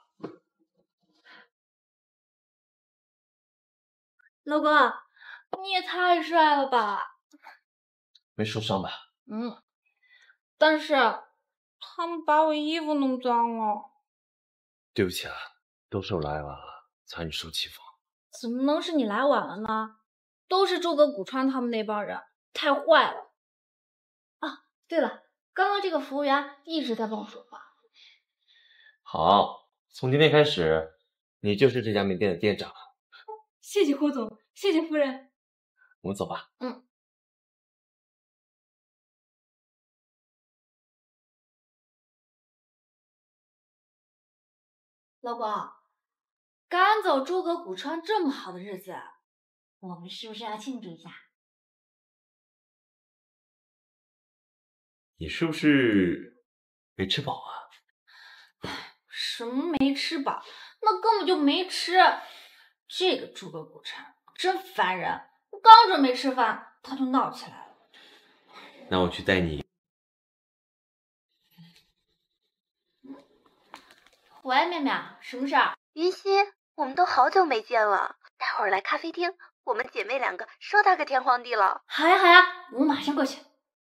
老公，你也太帅了吧！ 没受伤吧？ 嗯，但是他们把我衣服弄脏了。 对不起啊，都是我来晚了，才你受欺负。 怎么能是你来晚了呢？都是诸葛古川他们那帮人，太坏了。啊，对了，刚刚这个服务员一直在帮我说话。 好，从今天开始，你就是这家门店的店长。 谢谢霍总，谢谢夫人。 我们走吧。 嗯。老公，赶走诸葛古川这么好的日子，我们是不是要庆祝一下？ 你是不是没吃饱啊？ 什么没吃饱？那根本就没吃。这个诸葛古川真烦人，刚准备吃饭，他就闹起来了。 那我去带你。 喂，妹妹，什么事儿？ 云溪，我们都好久没见了，待会儿来咖啡厅，我们姐妹两个说大个天荒地老。 好呀好呀，我马上过去。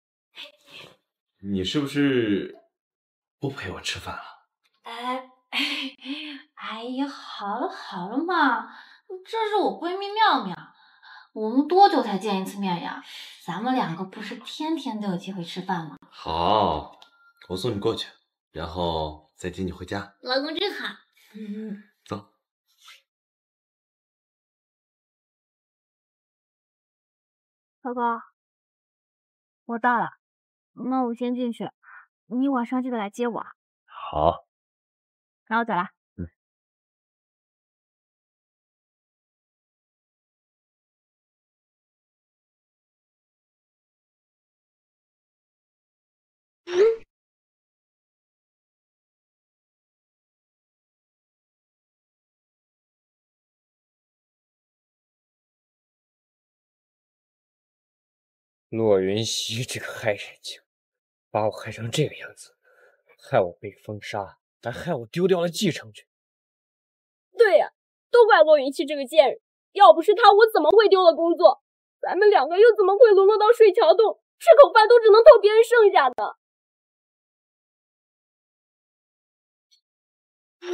你是不是不陪我吃饭了？ 哎哎哎呀，好了好了嘛，这是我闺蜜妙妙，我们多久才见一次面呀？咱们两个不是天天都有机会吃饭吗？ 好，我送你过去，然后再接你回家。 老公真好。嗯， 走。 老公，我到了，那我先进去，你晚上记得来接我啊。 好。 那我走了。 嗯。 洛云溪这个害人精，把我害成这个样子，害我被封杀，还害我丢掉了继承权。 对呀、啊，都怪洛云溪这个贱人，要不是他，我怎么会丢了工作？咱们两个又怎么会沦落到睡桥洞，吃口饭都只能偷别人剩下的？嗯。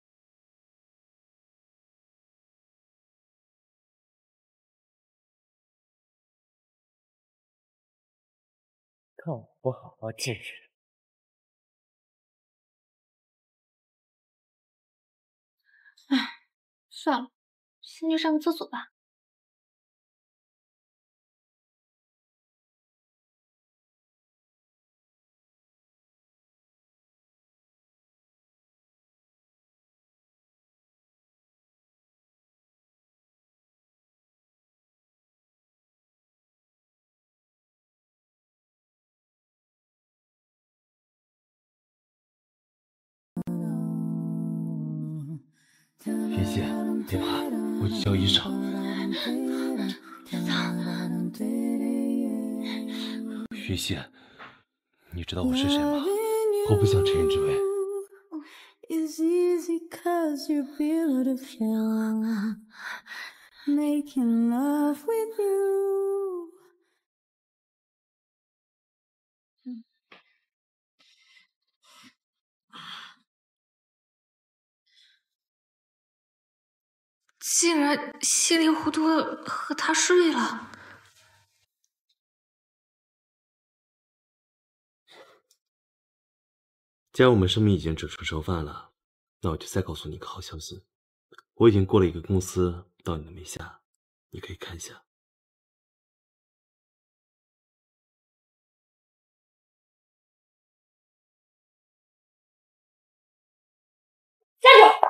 看我不好好进去！ 哎，算了，先去上个厕所吧。 云溪，别怕，我去叫医生。云溪，你知道我是谁吗？我不想承认这位。 It's easy 'cause you're beautiful, making love with you. 竟然稀里糊涂的和他睡了。 既然我们生米已经煮出熟饭了，那我就再告诉你一个好消息，我已经过了一个公司到你的名下，你可以看一下。 站住！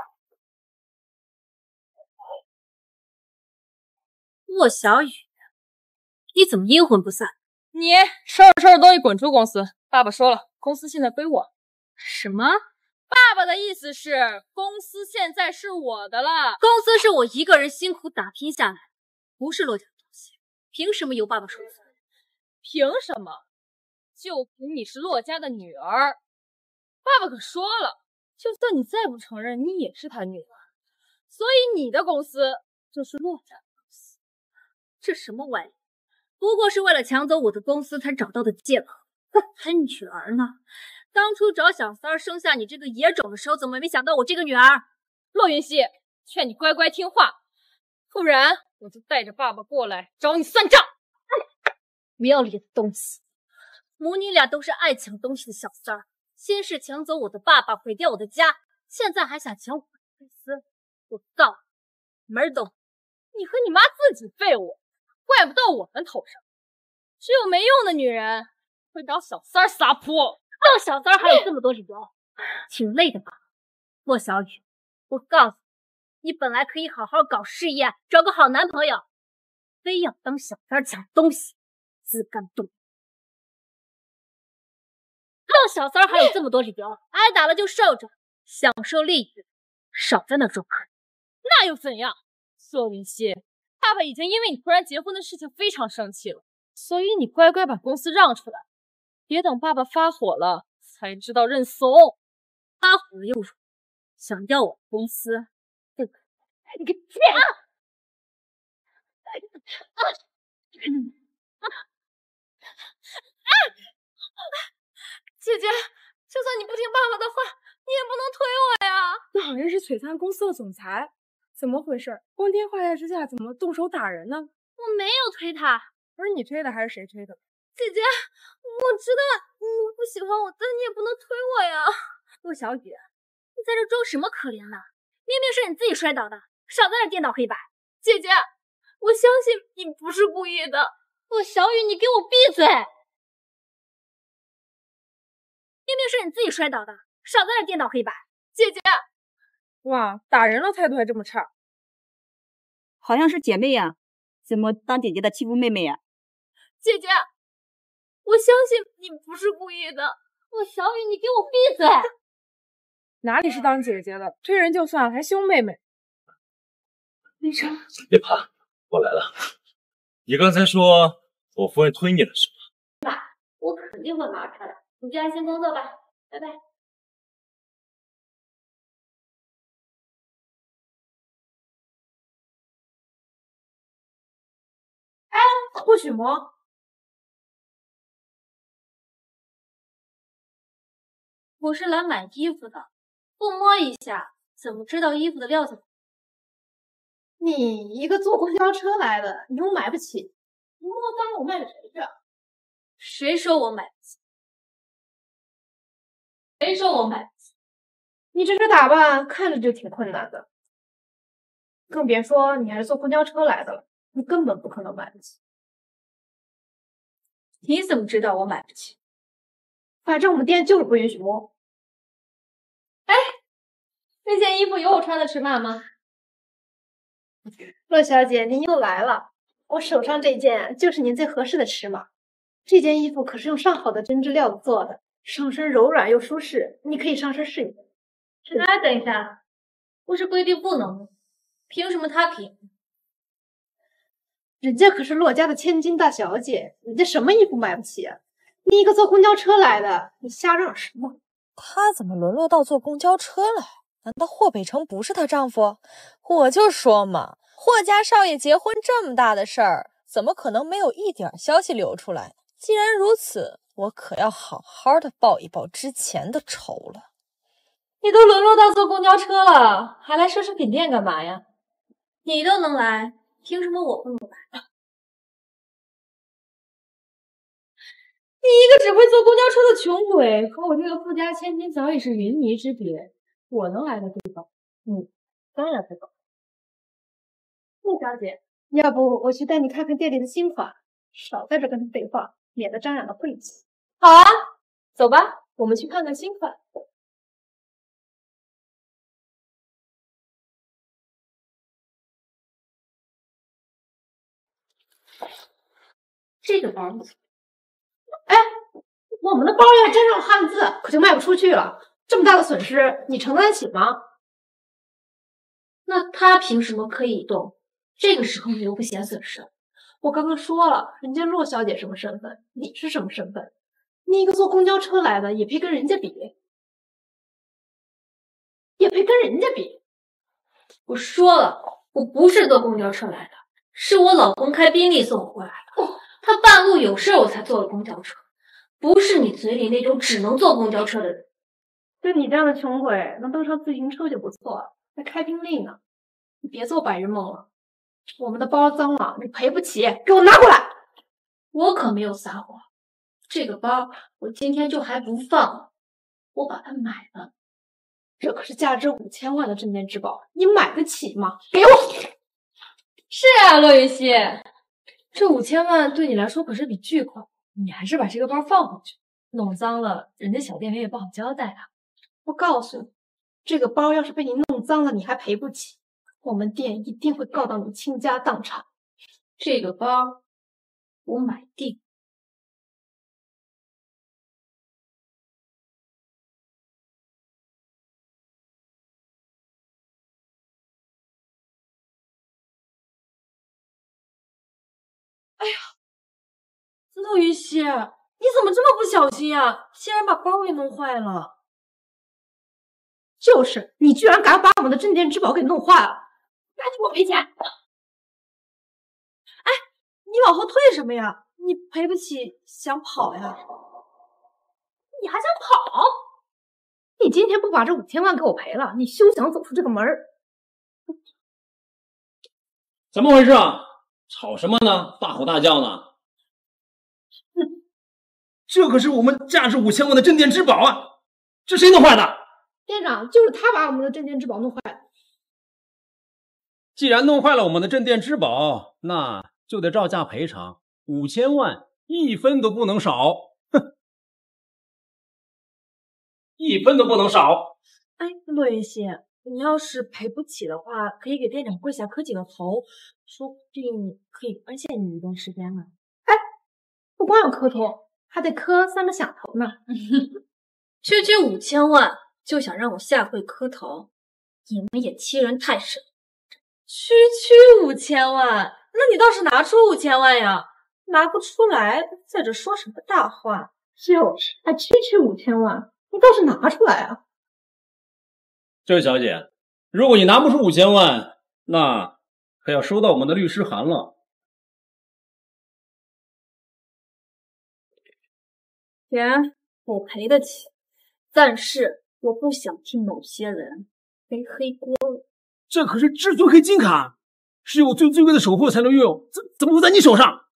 莫小雨，你怎么阴魂不散？ 你收拾收拾东西滚出公司！爸爸说了，公司现在归我。 什么？ 爸爸的意思是，公司现在是我的了。 公司是我一个人辛苦打拼下来，不是洛家的东西，凭什么由爸爸说了算？ 凭什么？就凭你是洛家的女儿。爸爸可说了，就算你再不承认，你也是他女儿。所以你的公司就是洛家的公司。 这什么玩意？不过是为了抢走我的公司才找到的借口。还女儿呢？当初找小三儿生下你这个野种的时候，怎么没想到我这个女儿？ 洛云熙，劝你乖乖听话，不然我就带着爸爸过来找你算账。 不要脸的东西！母女俩都是爱抢东西的小三儿，先是抢走我的爸爸，毁掉我的家，现在还想抢我的公司。我告你，门儿懂！ 你和你妈自己废物，怪不到我们头上。只有没用的女人会找小三儿撒泼。 当小三儿还有这么多理由，挺累的吧？莫小雨，我告诉你，你本来可以好好搞事业，找个好男朋友，非要当小三儿抢东西，自甘堕落。当小三儿还有这么多理由，挨打了就受着，享受利益，少在那装可怜。 那又怎样？洛云熙，爸爸已经因为你突然结婚的事情非常生气了，所以你乖乖把公司让出来。别等爸爸发火了才知道认怂。 发火了又如何？想要我公司，这个你个贱！ 姐姐，就算你不听爸爸的话，你也不能推我呀。 那好像是璀璨公司的总裁，怎么回事？光天化日之下怎么动手打人呢？ 我没有推他， 不是你推的还是谁推的？ 姐姐，我知道你不喜欢我，但你也不能推我呀。陆小雨，你在这装什么可怜呢？明明是你自己摔倒的，少在那颠倒黑白。 姐姐，我相信你不是故意的。 陆小雨，你给我闭嘴！明明是你自己摔倒的，少在那颠倒黑白。 姐姐， 哇，打人了态度还这么差， 好像是姐妹呀、啊，怎么当姐姐的欺负妹妹呀、啊？ 姐姐。我相信你不是故意的， 我小雨，你给我闭嘴！ 哪里是当姐姐的，推人就算了，还凶妹妹。 没事， 别怕，我来了。你刚才说我夫人推你了是吗？ 妈，我肯定会马上来，你就安心工作吧，拜拜。 哎，霍许萌。 我是来买衣服的，不摸一下怎么知道衣服的料子？ 你一个坐公交车来的，你又买不起，你摸脏我卖给谁去？ 谁说我买不起？谁说我买不起？ 你这身打扮看着就挺困难的，更别说你还是坐公交车来的了，你根本不可能买得起。 你怎么知道我买不起？ 反正我们店就是不允许摸。哎，这件衣服有我穿的尺码吗？洛小姐，您又来了。我手上这件就是您最合适的尺码。这件衣服可是用上好的针织料子做的，上身柔软又舒适，你可以上身试一试。 哎，等一下，不是规定不能摸，凭什么他可以？ 人家可是洛家的千金大小姐，人家什么衣服买不起啊？你一个坐公交车来的，你瞎嚷什么？ 她怎么沦落到坐公交车了？难道霍北城不是她丈夫？我就说嘛，霍家少爷结婚这么大的事儿，怎么可能没有一点消息流出来？既然如此，我可要好好的报一报之前的仇了。 你都沦落到坐公交车了，还来奢侈品店干嘛呀？ 你都能来，凭什么我不能来？ 你一个只会坐公交车的穷鬼，和我这个富家千金早已是云泥之别。我能来的地方，你当然不懂。陆小姐，要不我去带你看看店里的新款，少在这跟他废话，免得沾染了晦气。好啊，走吧，我们去看看新款。 这个包不错。哎，我们的包要沾上汉字，可就卖不出去了。这么大的损失，你承担得起吗？ 那他凭什么可以动？这个时候你又不嫌损失？ 我刚刚说了，人家骆小姐什么身份，你是什么身份？你一个坐公交车来的，也配跟人家比？也配跟人家比？ 我说了，我不是坐公交车来的，是我老公开宾利送我过来的。哦，他半路有事我才坐了公交车，不是你嘴里那种只能坐公交车的人。 对你这样的穷鬼，能登上自行车就不错了，还开宾利呢。你别做白日梦了。我们的包脏了，你赔不起，给我拿过来！ 我可没有撒谎，这个包我今天就还不放了，我把它买了。 这可是价值五千万的镇店之宝，你买得起吗？给我！ 是啊，骆云熙，这五千万对你来说可是笔巨款，你还是把这个包放回去，弄脏了，人家小店员也不好交代啊。 我告诉你，这个包要是被你弄脏了，你还赔不起。我们店一定会告到你倾家荡产。 这个包我买定。 哎呀，陆云熙，你怎么这么不小心啊？竟然把包给弄坏了！ 就是你居然敢把我们的镇店之宝给弄坏了！赶紧给我赔钱！哎， 你往后退什么呀？你赔不起，想跑呀？ 你还想跑？你今天不把这五千万给我赔了，你休想走出这个门儿！ 怎么回事啊？吵什么呢？大吼大叫呢？ 哼，这可是我们价值五千万的镇店之宝啊！这谁弄坏的？ 店长，就是他把我们的镇店之宝弄坏了。 既然弄坏了我们的镇店之宝，那就得照价赔偿，五千万，一分都不能少。哼，一分都不能少。 哎，骆云熙，你要是赔不起的话，可以给店长跪下磕几个头，说不定可以宽限你一段时间呢。 哎，不光要磕头，还得磕三个响头呢。 区区五千万就想让我下跪磕头，你们也欺人太甚。 区区五千万，那你倒是拿出五千万呀！拿不出来，在这说什么大话？ 就是还区区五千万，你倒是拿出来啊！ 这位小姐，如果你拿不出五千万，那可要收到我们的律师函了。 钱我赔得起，但是我不想替某些人背黑锅了。 这可是至尊黑金卡，是有最尊贵的首付才能拥有，怎怎么会在你手上？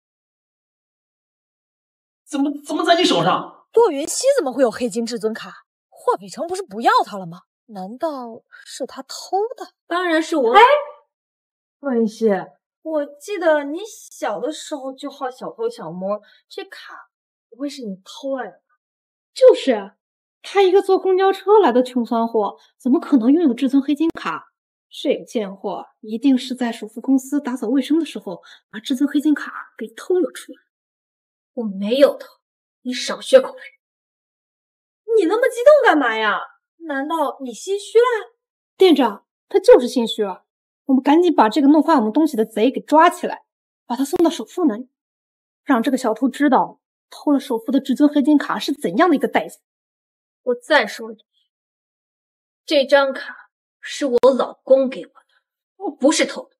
怎么怎么在你手上？ 骆云熙怎么会有黑金至尊卡？霍北城不是不要他了吗？难道是他偷的？ 当然是我。 哎，骆云熙，我记得你小的时候就好小偷小摸，这卡不会是你偷来的吧？ 就是啊，他一个坐公交车来的穷酸货，怎么可能拥有至尊黑金卡？这个贱货一定是在首付公司打扫卫生的时候，把至尊黑金卡给偷了出来。 我没有偷，你少血口来。 你那么激动干嘛呀？难道你心虚了？ 店长，他就是心虚了。我们赶紧把这个弄坏我们东西的贼给抓起来，把他送到首付那里，让这个小偷知道偷了首付的至尊黑金卡是怎样的一个代价。 我再说一遍，这张卡是我老公给我的，我不是偷的。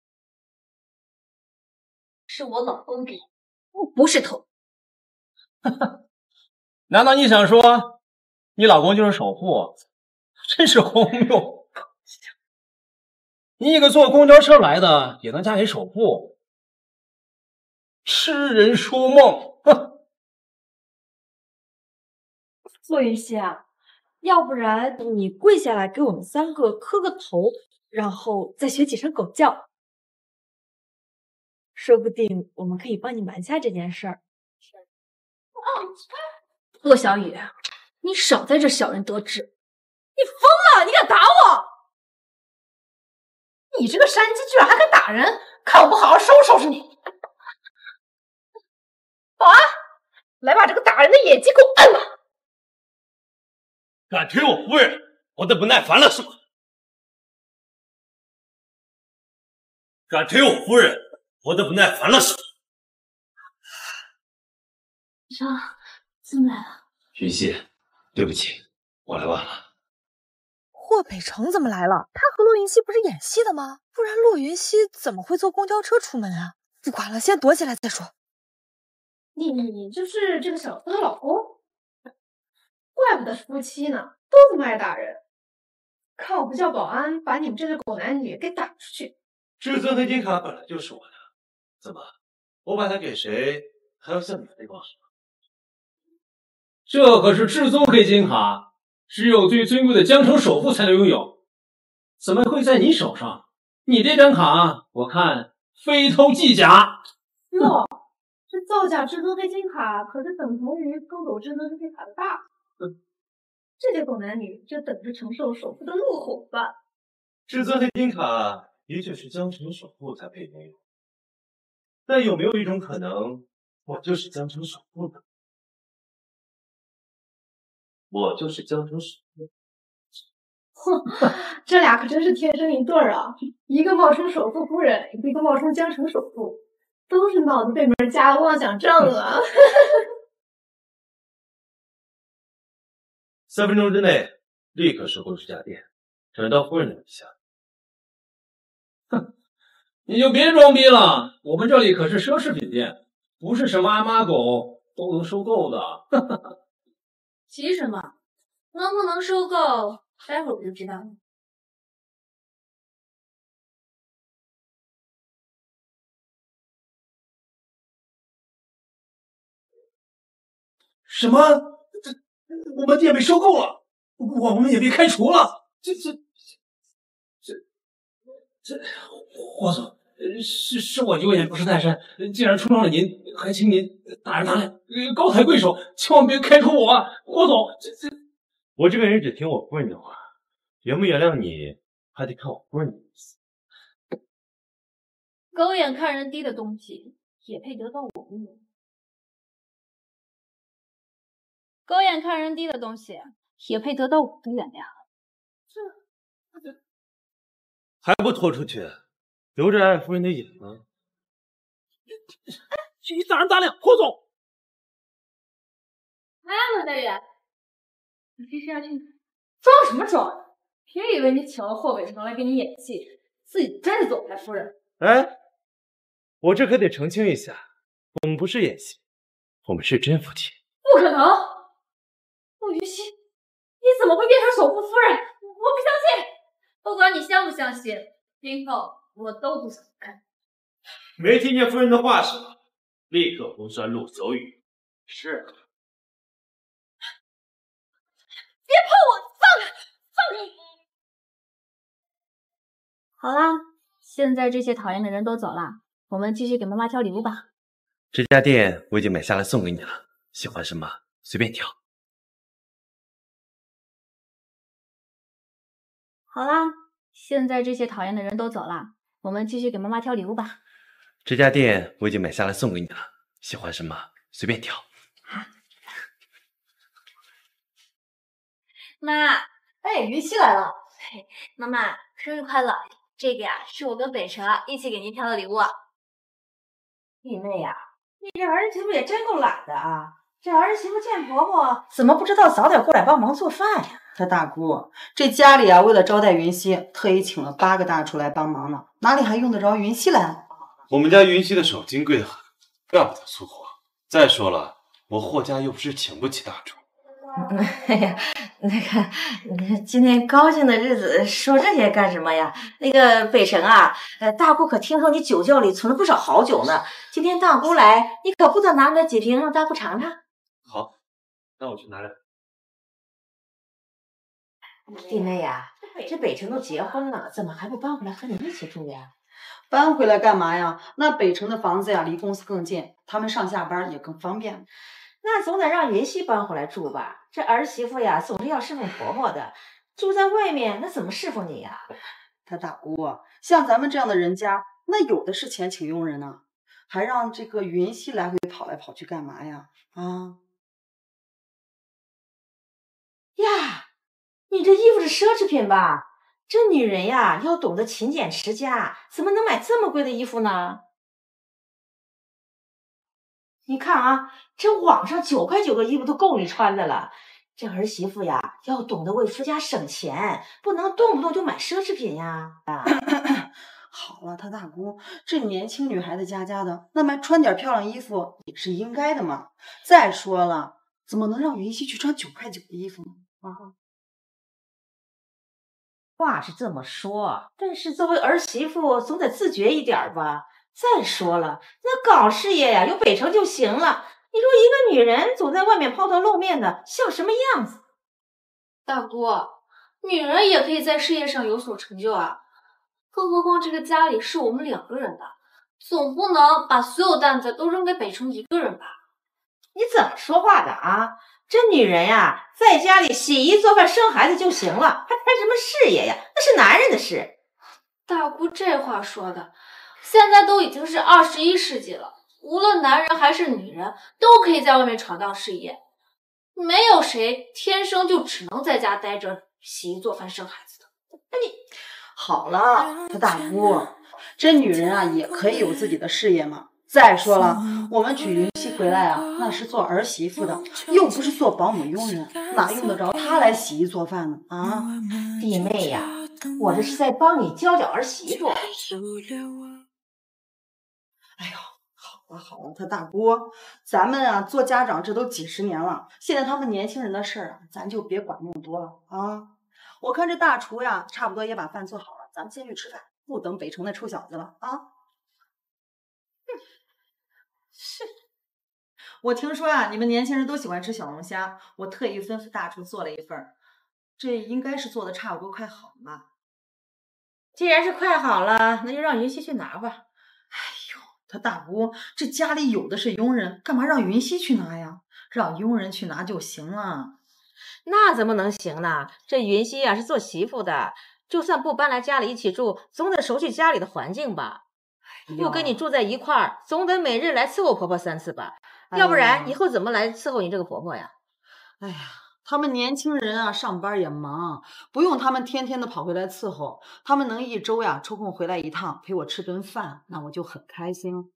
是我老公给我，我不是偷的。 难道你想说你老公就是首富？真是荒谬！ 你一个坐公交车来的，也能嫁给首富？痴人说梦！哼！ 洛云熙啊，要不然你跪下来给我们三个磕个头，然后再学几声狗叫，说不定我们可以帮你瞒下这件事儿。 洛小雨，你少在这小人得志！你疯了！你敢打我！你这个山鸡居然还敢打人！看我不好好收拾收拾你！保安，来把这个打人的野鸡给我摁了！ 敢推我夫人，活得不耐烦了是吗？敢推我夫人，活得不耐烦了是吗？ 少，进来了。 云溪，对不起，我来晚了。 霍北城怎么来了？他和洛云熙不是演戏的吗？不然洛云熙怎么会坐公交车出门啊？不管了，先躲起来再说。 你你就是这个小子的老公？怪不得夫妻呢，都这么爱打人。看我不叫保安把你们这对狗男女给打出去！ 至尊黑金卡本来就是我的，怎么我把它给谁，还要向你汇报是吗？ 这可是至尊黑金卡，只有最尊贵的江城首富才能拥有，怎么会在你手上？你这张卡，我看非偷即假。 哟，这造假至尊黑金卡可是等同于勾走至尊黑金卡的大。 嗯， 这些狗男女就等着承受首富的怒吼吧。 至尊黑金卡的确是江城首富才配拥有，但有没有一种可能，我就是江城首富呢？我就是江城首富。 哼，这俩可真是天生一对儿啊！一个冒充首富夫人，一个冒充江城首富，都是脑子被门夹了妄想症啊！ 三分钟之内立刻收购这家店，转到夫人的名下。 哼，你就别装逼了，我们这里可是奢侈品店，不是什么阿妈狗都能收购的。 急什么？能不能收购，待会儿我就知道了。 什么？这我们店被收购了，我们也被开除了。这这这这，霍总，是是我有眼不识泰山，既然触动了您，还请您大人大量，高抬贵手，千万别开除我啊！霍总，这这， 我这个人只听我夫人的话，原不原谅你，还得看我夫人的意思。 狗眼看人低的东西，也配得到我们？狗眼看人低的东西，也配得到我的原谅？这这还不拖出去，留着爱夫人的眼吗？ 你大人大量，霍总。 哎，罗大远，你这是要去装什么装？别以为你请了霍北城来给你演戏，自己真是总裁夫人。 哎，我这可得澄清一下，我们不是演戏，我们是真夫妻。 不可能！陆云熙，你怎么会变成首富夫人？我不相信！ 不管你相不相信，今后我都不想看。 没听见夫人的话是吧？立刻红酸路走雨。 是。 别碰我！放开！放开！ 好啦，现在这些讨厌的人都走了，我们继续给妈妈挑礼物吧。 这家店我已经买下来送给你了，喜欢什么随便挑。 好啦，现在这些讨厌的人都走了，我们继续给妈妈挑礼物吧。 这家店我已经买下来送给你了，喜欢什么随便挑。 妈，哎，云溪来了。嘿，妈妈，生日快乐！这个呀，是我跟北辰一起给您挑的礼物。 弟妹呀，你这儿媳妇也真够懒的啊！这儿媳妇见婆婆，怎么不知道早点过来帮忙做饭呀？ 他大姑，这家里啊，为了招待云溪，特意请了八个大厨来帮忙呢，哪里还用得着云溪来？ 我们家云溪的手金贵得很，干不得粗活。再说了，我霍家又不是请不起大厨。 哎呀，那个，那今天高兴的日子说这些干什么呀？那个北辰啊，呃，大姑可听说你酒窖里存了不少好酒呢。今天大姑来，你可不得拿来几瓶让大姑尝尝。 好，那我去拿两。 弟妹呀、啊，这北辰都结婚了，怎么还不搬回来和你一起住呀？ 搬回来干嘛呀？那北城的房子呀，离公司更近，他们上下班也更方便。 那总得让云溪搬回来住吧？这儿媳妇呀，总是要侍奉婆婆的，住在外面那怎么侍奉你呀？ 他大姑，像咱们这样的人家，那有的是钱请佣人呢，还让这个云溪来回跑来跑去干嘛呀？啊呀，你这衣服是奢侈品吧？这女人呀，要懂得勤俭持家，怎么能买这么贵的衣服呢？你看啊，这网上九块九的衣服都够你穿的了。这儿媳妇呀，要懂得为夫家省钱，不能动不动就买奢侈品呀。啊， 好了，他大姑，这年轻女孩子家家的，那么穿点漂亮衣服也是应该的嘛。再说了，怎么能让云溪去穿九块九的衣服呢？啊， 话是这么说，但是作为儿媳妇，总得自觉一点吧。再说了，那搞事业呀，有北城就行了。你说一个女人总在外面抛头露面的，像什么样子？ 大姑，女人也可以在事业上有所成就啊。更何况这个家里是我们两个人的，总不能把所有担子都扔给北城一个人吧？ 你怎么说话的啊？这女人呀，在家里洗衣做饭生孩子就行了，还谈什么事业呀？那是男人的事。 大姑这话说的，现在都已经是二十一世纪了，无论男人还是女人，都可以在外面闯荡事业，没有谁天生就只能在家待着洗衣做饭生孩子的。 那你好了，他大姑，这女人啊也可以有自己的事业嘛。再说了，我们娶云溪回来啊，那是做儿媳妇的，又不是做保姆佣人，哪用得着她来洗衣做饭呢？啊， 弟妹呀，我这是在帮你教教儿媳妇。 哎呦，好了好了，他大姑，咱们啊做家长这都几十年了，现在他们年轻人的事儿啊，咱就别管那么多了啊。我看这大厨呀，差不多也把饭做好了，咱们先去吃饭，不等北城那臭小子了啊。哼，是。我听说啊，你们年轻人都喜欢吃小龙虾，我特意吩咐大厨做了一份儿，这应该是做的差不多快好了吧？ 既然是快好了，那就让云溪去拿吧。 哎呦，他大姑，这家里有的是佣人，干嘛让云溪去拿呀？让佣人去拿就行了。 那怎么能行呢？这云溪呀、啊、是做媳妇的，就算不搬来家里一起住，总得熟悉家里的环境吧。不跟你住在一块儿，总得每日来伺候婆婆三次吧，哎、要不然以后怎么来伺候你这个婆婆呀？ 哎呀，他们年轻人啊，上班也忙，不用他们天天的跑回来伺候，他们能一周呀抽空回来一趟陪我吃顿饭，那我就很开心。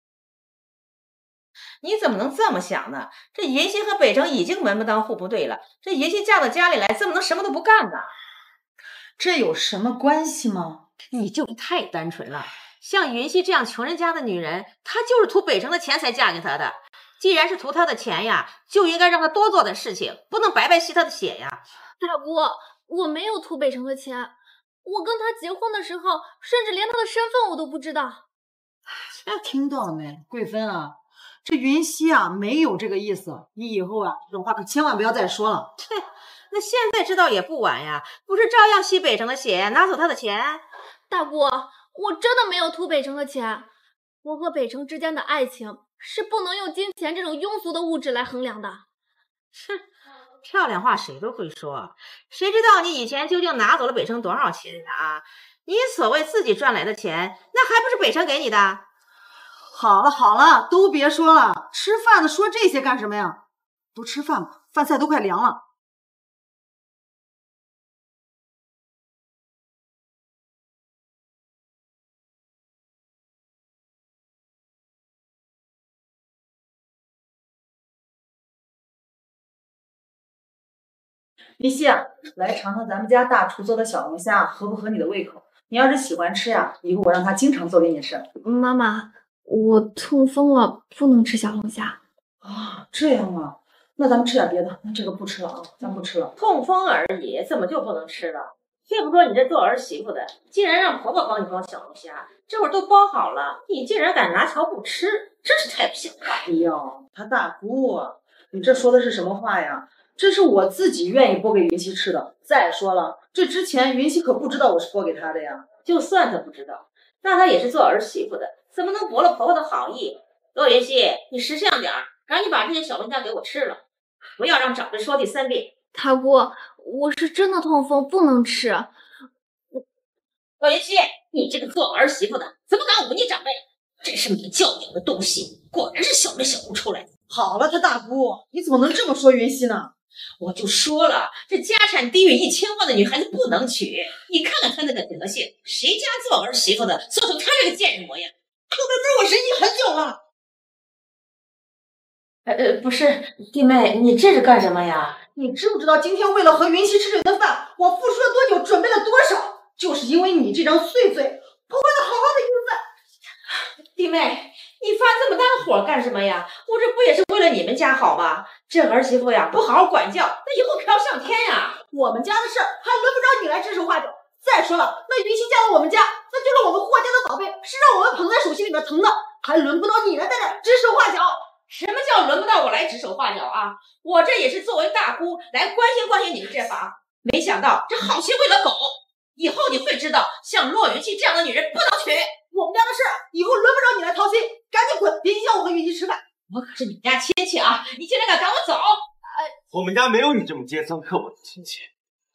你怎么能这么想呢？这云溪和北城已经门不当户不对了，这云溪嫁到家里来，怎么能什么都不干呢？ 这有什么关系吗？ 你就是太单纯了。像云溪这样穷人家的女人，她就是图北城的钱才嫁给他的。既然是图他的钱呀，就应该让他多做点事情，不能白白吸他的血呀。 大姑，我没有图北城的钱，我跟他结婚的时候，甚至连他的身份我都不知道。 听到了没，贵芬啊？这云溪啊，没有这个意思。你以后啊，这种话可千万不要再说了。 切，那现在知道也不晚呀，不是照样吸北城的血，拿走他的钱？ 大姑，我真的没有图北城的钱，我和北城之间的爱情是不能用金钱这种庸俗的物质来衡量的。 哼，漂亮话谁都会说，谁知道你以前究竟拿走了北城多少钱啊？你所谓自己赚来的钱，那还不是北城给你的？ 好了好了，都别说了，吃饭的说这些干什么呀？都吃饭吧，饭菜都快凉了。云溪啊，来尝尝咱们家大厨做的小龙虾，合不合你的胃口？你要是喜欢吃呀，以后我让他经常做给你吃。 妈妈，我痛风了，不能吃小龙虾。 啊，这样啊， 那咱们吃点别的，这个不吃了啊，咱不吃了。 痛风而已，怎么就不能吃了？也不说你这做儿媳妇的，竟然让婆婆帮你包小龙虾，这会儿都包好了，你竟然敢拿条不吃，真是太不像话！ 哎呦，他大姑，你这说的是什么话呀？这是我自己愿意剥给云溪吃的。再说了，这之前云溪可不知道我是剥给她的呀。 就算她不知道，那她也是做儿媳妇的，怎么能驳了婆婆的好意？罗云溪，你识相点儿，赶紧把这些小龙虾给我吃了，不要让长辈说第三遍。 大姑，我是真的痛风，不能吃。 罗云溪，你这个做儿媳妇的，怎么敢忤逆长辈？真是没教养的东西，果然是小门小户出来的。 好了，他大姑，你怎么能这么说云溪呢？ 我就说了，这家产低于一千万的女孩子不能娶。你看看她那个德行，谁家做儿媳妇的做成她这个贱人模样？ 可妹妹，我忍你很久了。 呃呃，不是，弟妹，你这是干什么呀？ 你知不知道今天为了和云溪吃这顿饭，我付出了多久，准备了多少？就是因为你这张碎嘴，破坏了好好的日子。 弟妹，你发这么大的火干什么呀？我这不也是为了你们家好吗？这儿媳妇呀，不好好管教，那以后可要上天呀！ 我们家的事儿还轮不着你来指手画脚。再说了，那云溪嫁到我们家，那就是我们霍家的宝贝，是让我们捧在手心里面疼的，还轮不到你来在这指手画脚。 什么叫轮不到我来指手画脚啊？我这也是作为大姑来关心关心你们这房，没想到这好心喂了狗。以后你会知道，像骆云溪这样的女人不能娶。 我们家的事以后轮不着你来操心，赶紧滚，别影响我和云溪吃饭。 我可是你们家亲戚啊，你竟然敢赶我走！哎， 我们家没有你这么尖酸刻薄的亲戚，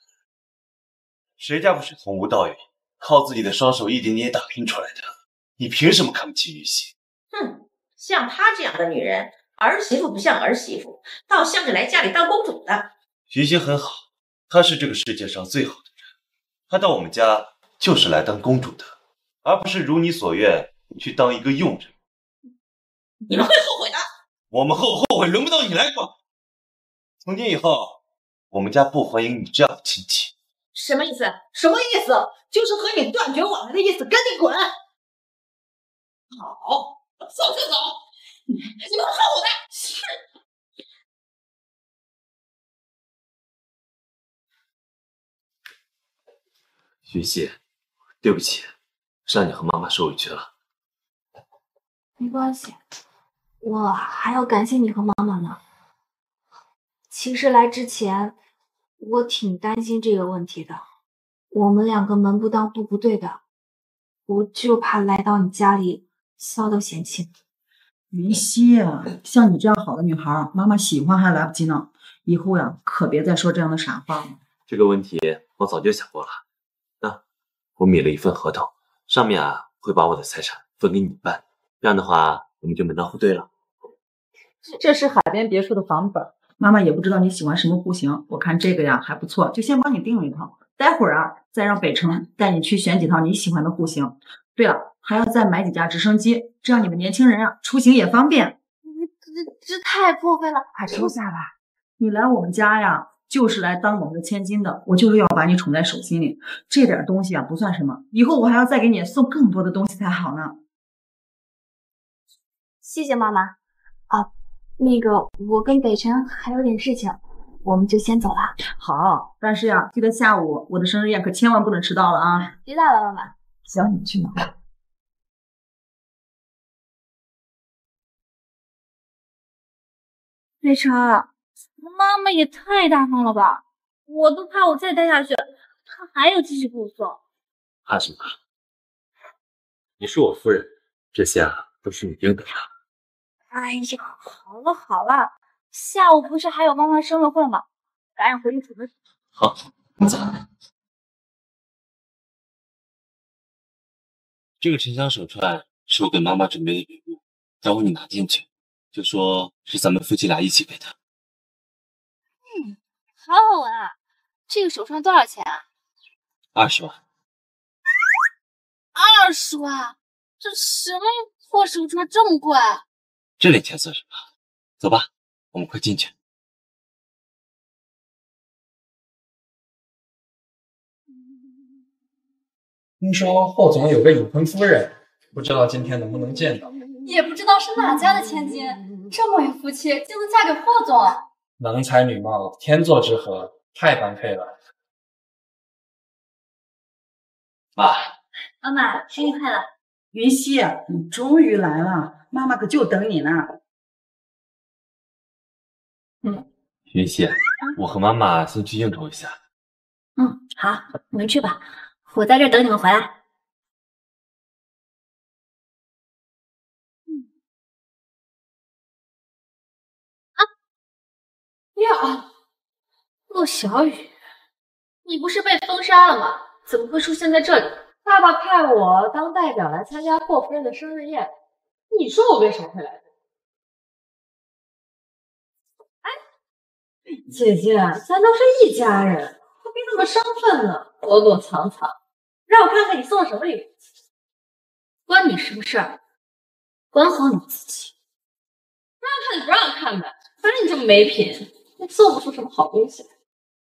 谁家不是从无到有，靠自己的双手一点点打拼出来的？你凭什么看不起云溪？ 哼，像她这样的女人，儿媳妇不像儿媳妇，倒像是来家里当公主的。 云溪很好，她是这个世界上最好的人，她到我们家就是来当公主的，而不是如你所愿去当一个佣人。 你们会后悔的。 我们后后悔轮不到你来管。从今以后，我们家不欢迎你这样的亲戚。 什么意思？ 什么意思？就是和你断绝往来的意思，赶紧滚！ 好，走就走，你们会后悔的。是。 云溪，对不起，让你和妈妈受委屈了。 没关系，我还要感谢你和妈妈呢。其实来之前，我挺担心这个问题的。我们两个门不当户不对的，我就怕来到你家里遭到嫌弃。 云溪啊，像你这样好的女孩，妈妈喜欢还来不及呢。以后呀，可别再说这样的傻话了。 这个问题我早就想过了。那我拟了一份合同，上面啊会把我的财产分给你半，这样的话我们就门当户对了。 这是海边别墅的房本，妈妈也不知道你喜欢什么户型，我看这个呀还不错，就先帮你定了一套。待会儿啊，再让北城带你去选几套你喜欢的户型。对了，还要再买几架直升机，这样你们年轻人啊出行也方便。 这这太过分了， 快收下吧！你来我们家呀，就是来当我们的千金的，我就是要把你宠在手心里。这点东西啊不算什么，以后我还要再给你送更多的东西才好呢。 谢谢妈妈啊，那个我跟北辰还有点事情，我们就先走了。 好，但是呀，记得下午我的生日宴可千万不能迟到了啊！ 知道了，妈妈。 行，你去忙。 北辰，妈妈也太大方了吧！我都怕我再待下去，她还要继续给我送。 怕什么？你是我夫人，这些啊都是你应得的。 哎呀，好了好了，下午不是还有妈妈生日会吗？赶紧回去准备。 好，走。这个沉香手串是我给妈妈准备的礼物，待会你拿进去，就说是咱们夫妻俩一起给的。 嗯，好好闻啊！这个手串多少钱啊？ 二十万。 二十万？这什么破手串这么贵？ 这点钱算什么？走吧，我们快进去。 听说霍总有个已婚夫人，不知道今天能不能见到。 也不知道是哪家的千金，这么有福气就能嫁给霍总。 郎才女貌，天作之合，太般配了。 爸， 妈妈，生日快乐！ 云溪，你终于来了，妈妈可就等你呢。 嗯， 云溪，我和妈妈先去应酬一下。 嗯，好，你们去吧，我在这儿等你们回来。 呀，陆小雨，你不是被封杀了吗？怎么会出现在这里？ 爸爸派我当代表来参加霍夫人的生日宴，你说我为啥会来的？哎，姐姐，咱都是一家人，何必那么生分呢？躲躲藏藏，让我看看你送了什么礼物。 关你什么事儿？管好你自己。 让看就不让看呗，反正你这么没品，也送不出什么好东西来。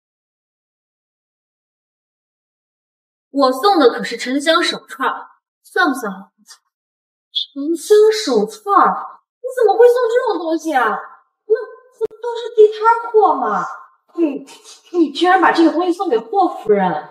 我送的可是沉香手串，算不算好东西？ 沉香手串，你怎么会送这种东西啊？那不都是地摊货吗？你你居然把这个东西送给霍夫人，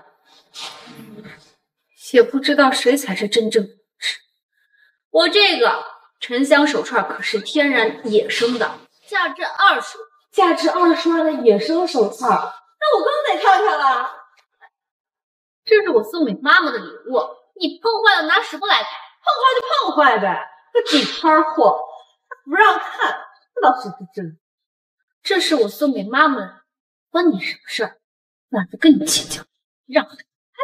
也不知道谁才是真正的是。我这个沉香手串可是天然野生的，价值二十万， 价值二十万的野生手串，那我更得看看了。 这是我送给妈妈的礼物，你碰坏了拿什么来赔？ 碰坏就碰坏呗，这地摊货不让看，这倒是不真。 这是我送给妈妈的，关你什么事儿？懒得跟你计较，让开！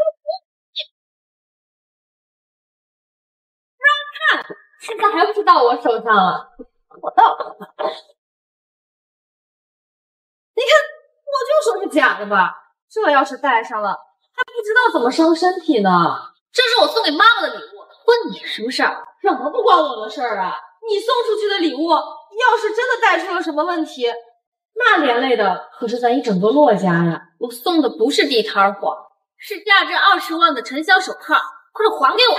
让看！现在还不知道我手上了，我倒不怕。你看，我就说是假的吧，这要是戴上了。还不知道怎么伤身体呢。 这是我送给妈妈的礼物，关你什么事儿？ 怎么不关我的事儿啊？你送出去的礼物，要是真的带出了什么问题，那连累的可是咱一整个骆家呀。 我送的不是地摊货，是价值二十万的沉香手串，快还给我！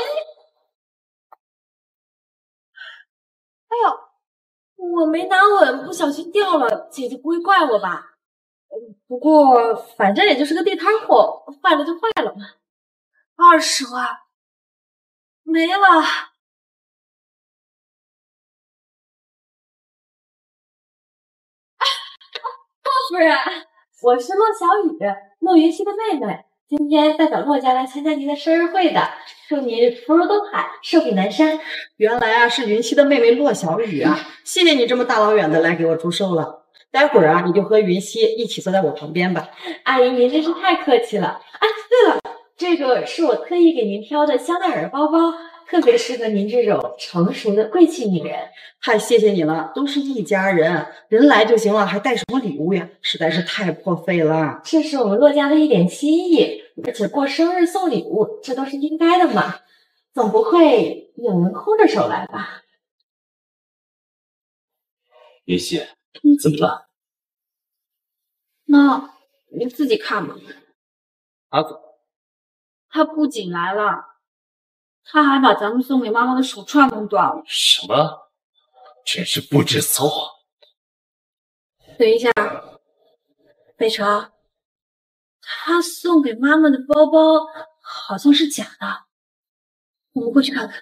哎呦，我没拿稳，不小心掉了，姐姐不会怪我吧？不过反正也就是个地摊货，坏了就坏了嘛。二十万没了。霍夫人，我是骆小雨，骆云溪的妹妹，今天代表骆家来参加您的生日会的，祝您福如东海，寿比南山。 原来啊是云溪的妹妹骆小雨啊，谢谢你这么大老远的来给我祝寿了。待会儿啊，你就和云溪一起坐在我旁边吧。 阿姨，您真是太客气了。哎，对了，这个是我特意给您挑的香奈儿包包，特别适合您这种成熟的贵气女人。 太谢谢你了，都是一家人，人来就行了，还带什么礼物呀？实在是太破费了。 这是我们骆家的一点心意，而且过生日送礼物，这都是应该的嘛。总不会有人空着手来吧？ 云溪，怎么了？ 那你自己看吧。 他怎么？ 他不仅来了，他还把咱们送给妈妈的手串弄断了。 什么？真是不知错。 等一下，北城，他送给妈妈的包包好像是假的，我们过去看看。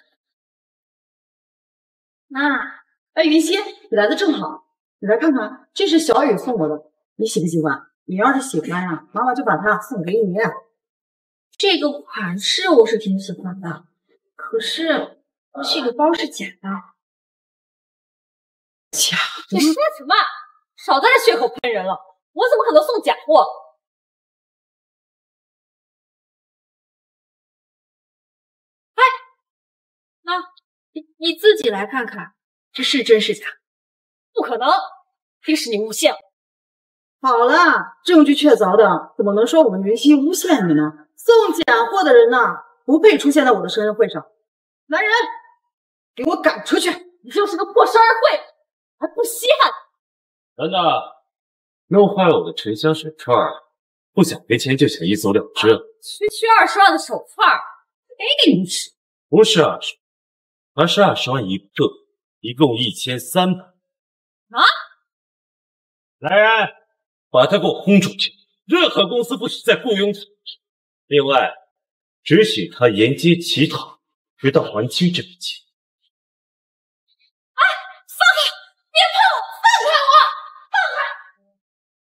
那，哎，云溪，你来的正好，你来看看，这是小雨送我的，你喜不喜欢？你要是喜欢呀，妈妈就把它送给你。 这个款式我是挺喜欢的，可是这个包是假的。 假的？你说什么？少在这血口喷人了！我怎么可能送假货？ 哎，那你你自己来看看，这是真是假？ 不可能，一定是你诬陷我。 好了，证据确凿的，怎么能说我们云溪诬陷你呢？送假货的人呐，不配出现在我的生日会上。来人，给我赶出去！ 你就是个破生日会，还不稀罕？ 等等，弄坏了我的沉香手串，不想赔钱就想一走了之。 区区二十万的手串，谁给你使？ 不是二十，而是二十万一个，一共一千三百。 啊！ 来人， 把他给我轰出去。任何公司不许再雇佣他。另外，只许他沿街乞讨，直到还清这笔钱。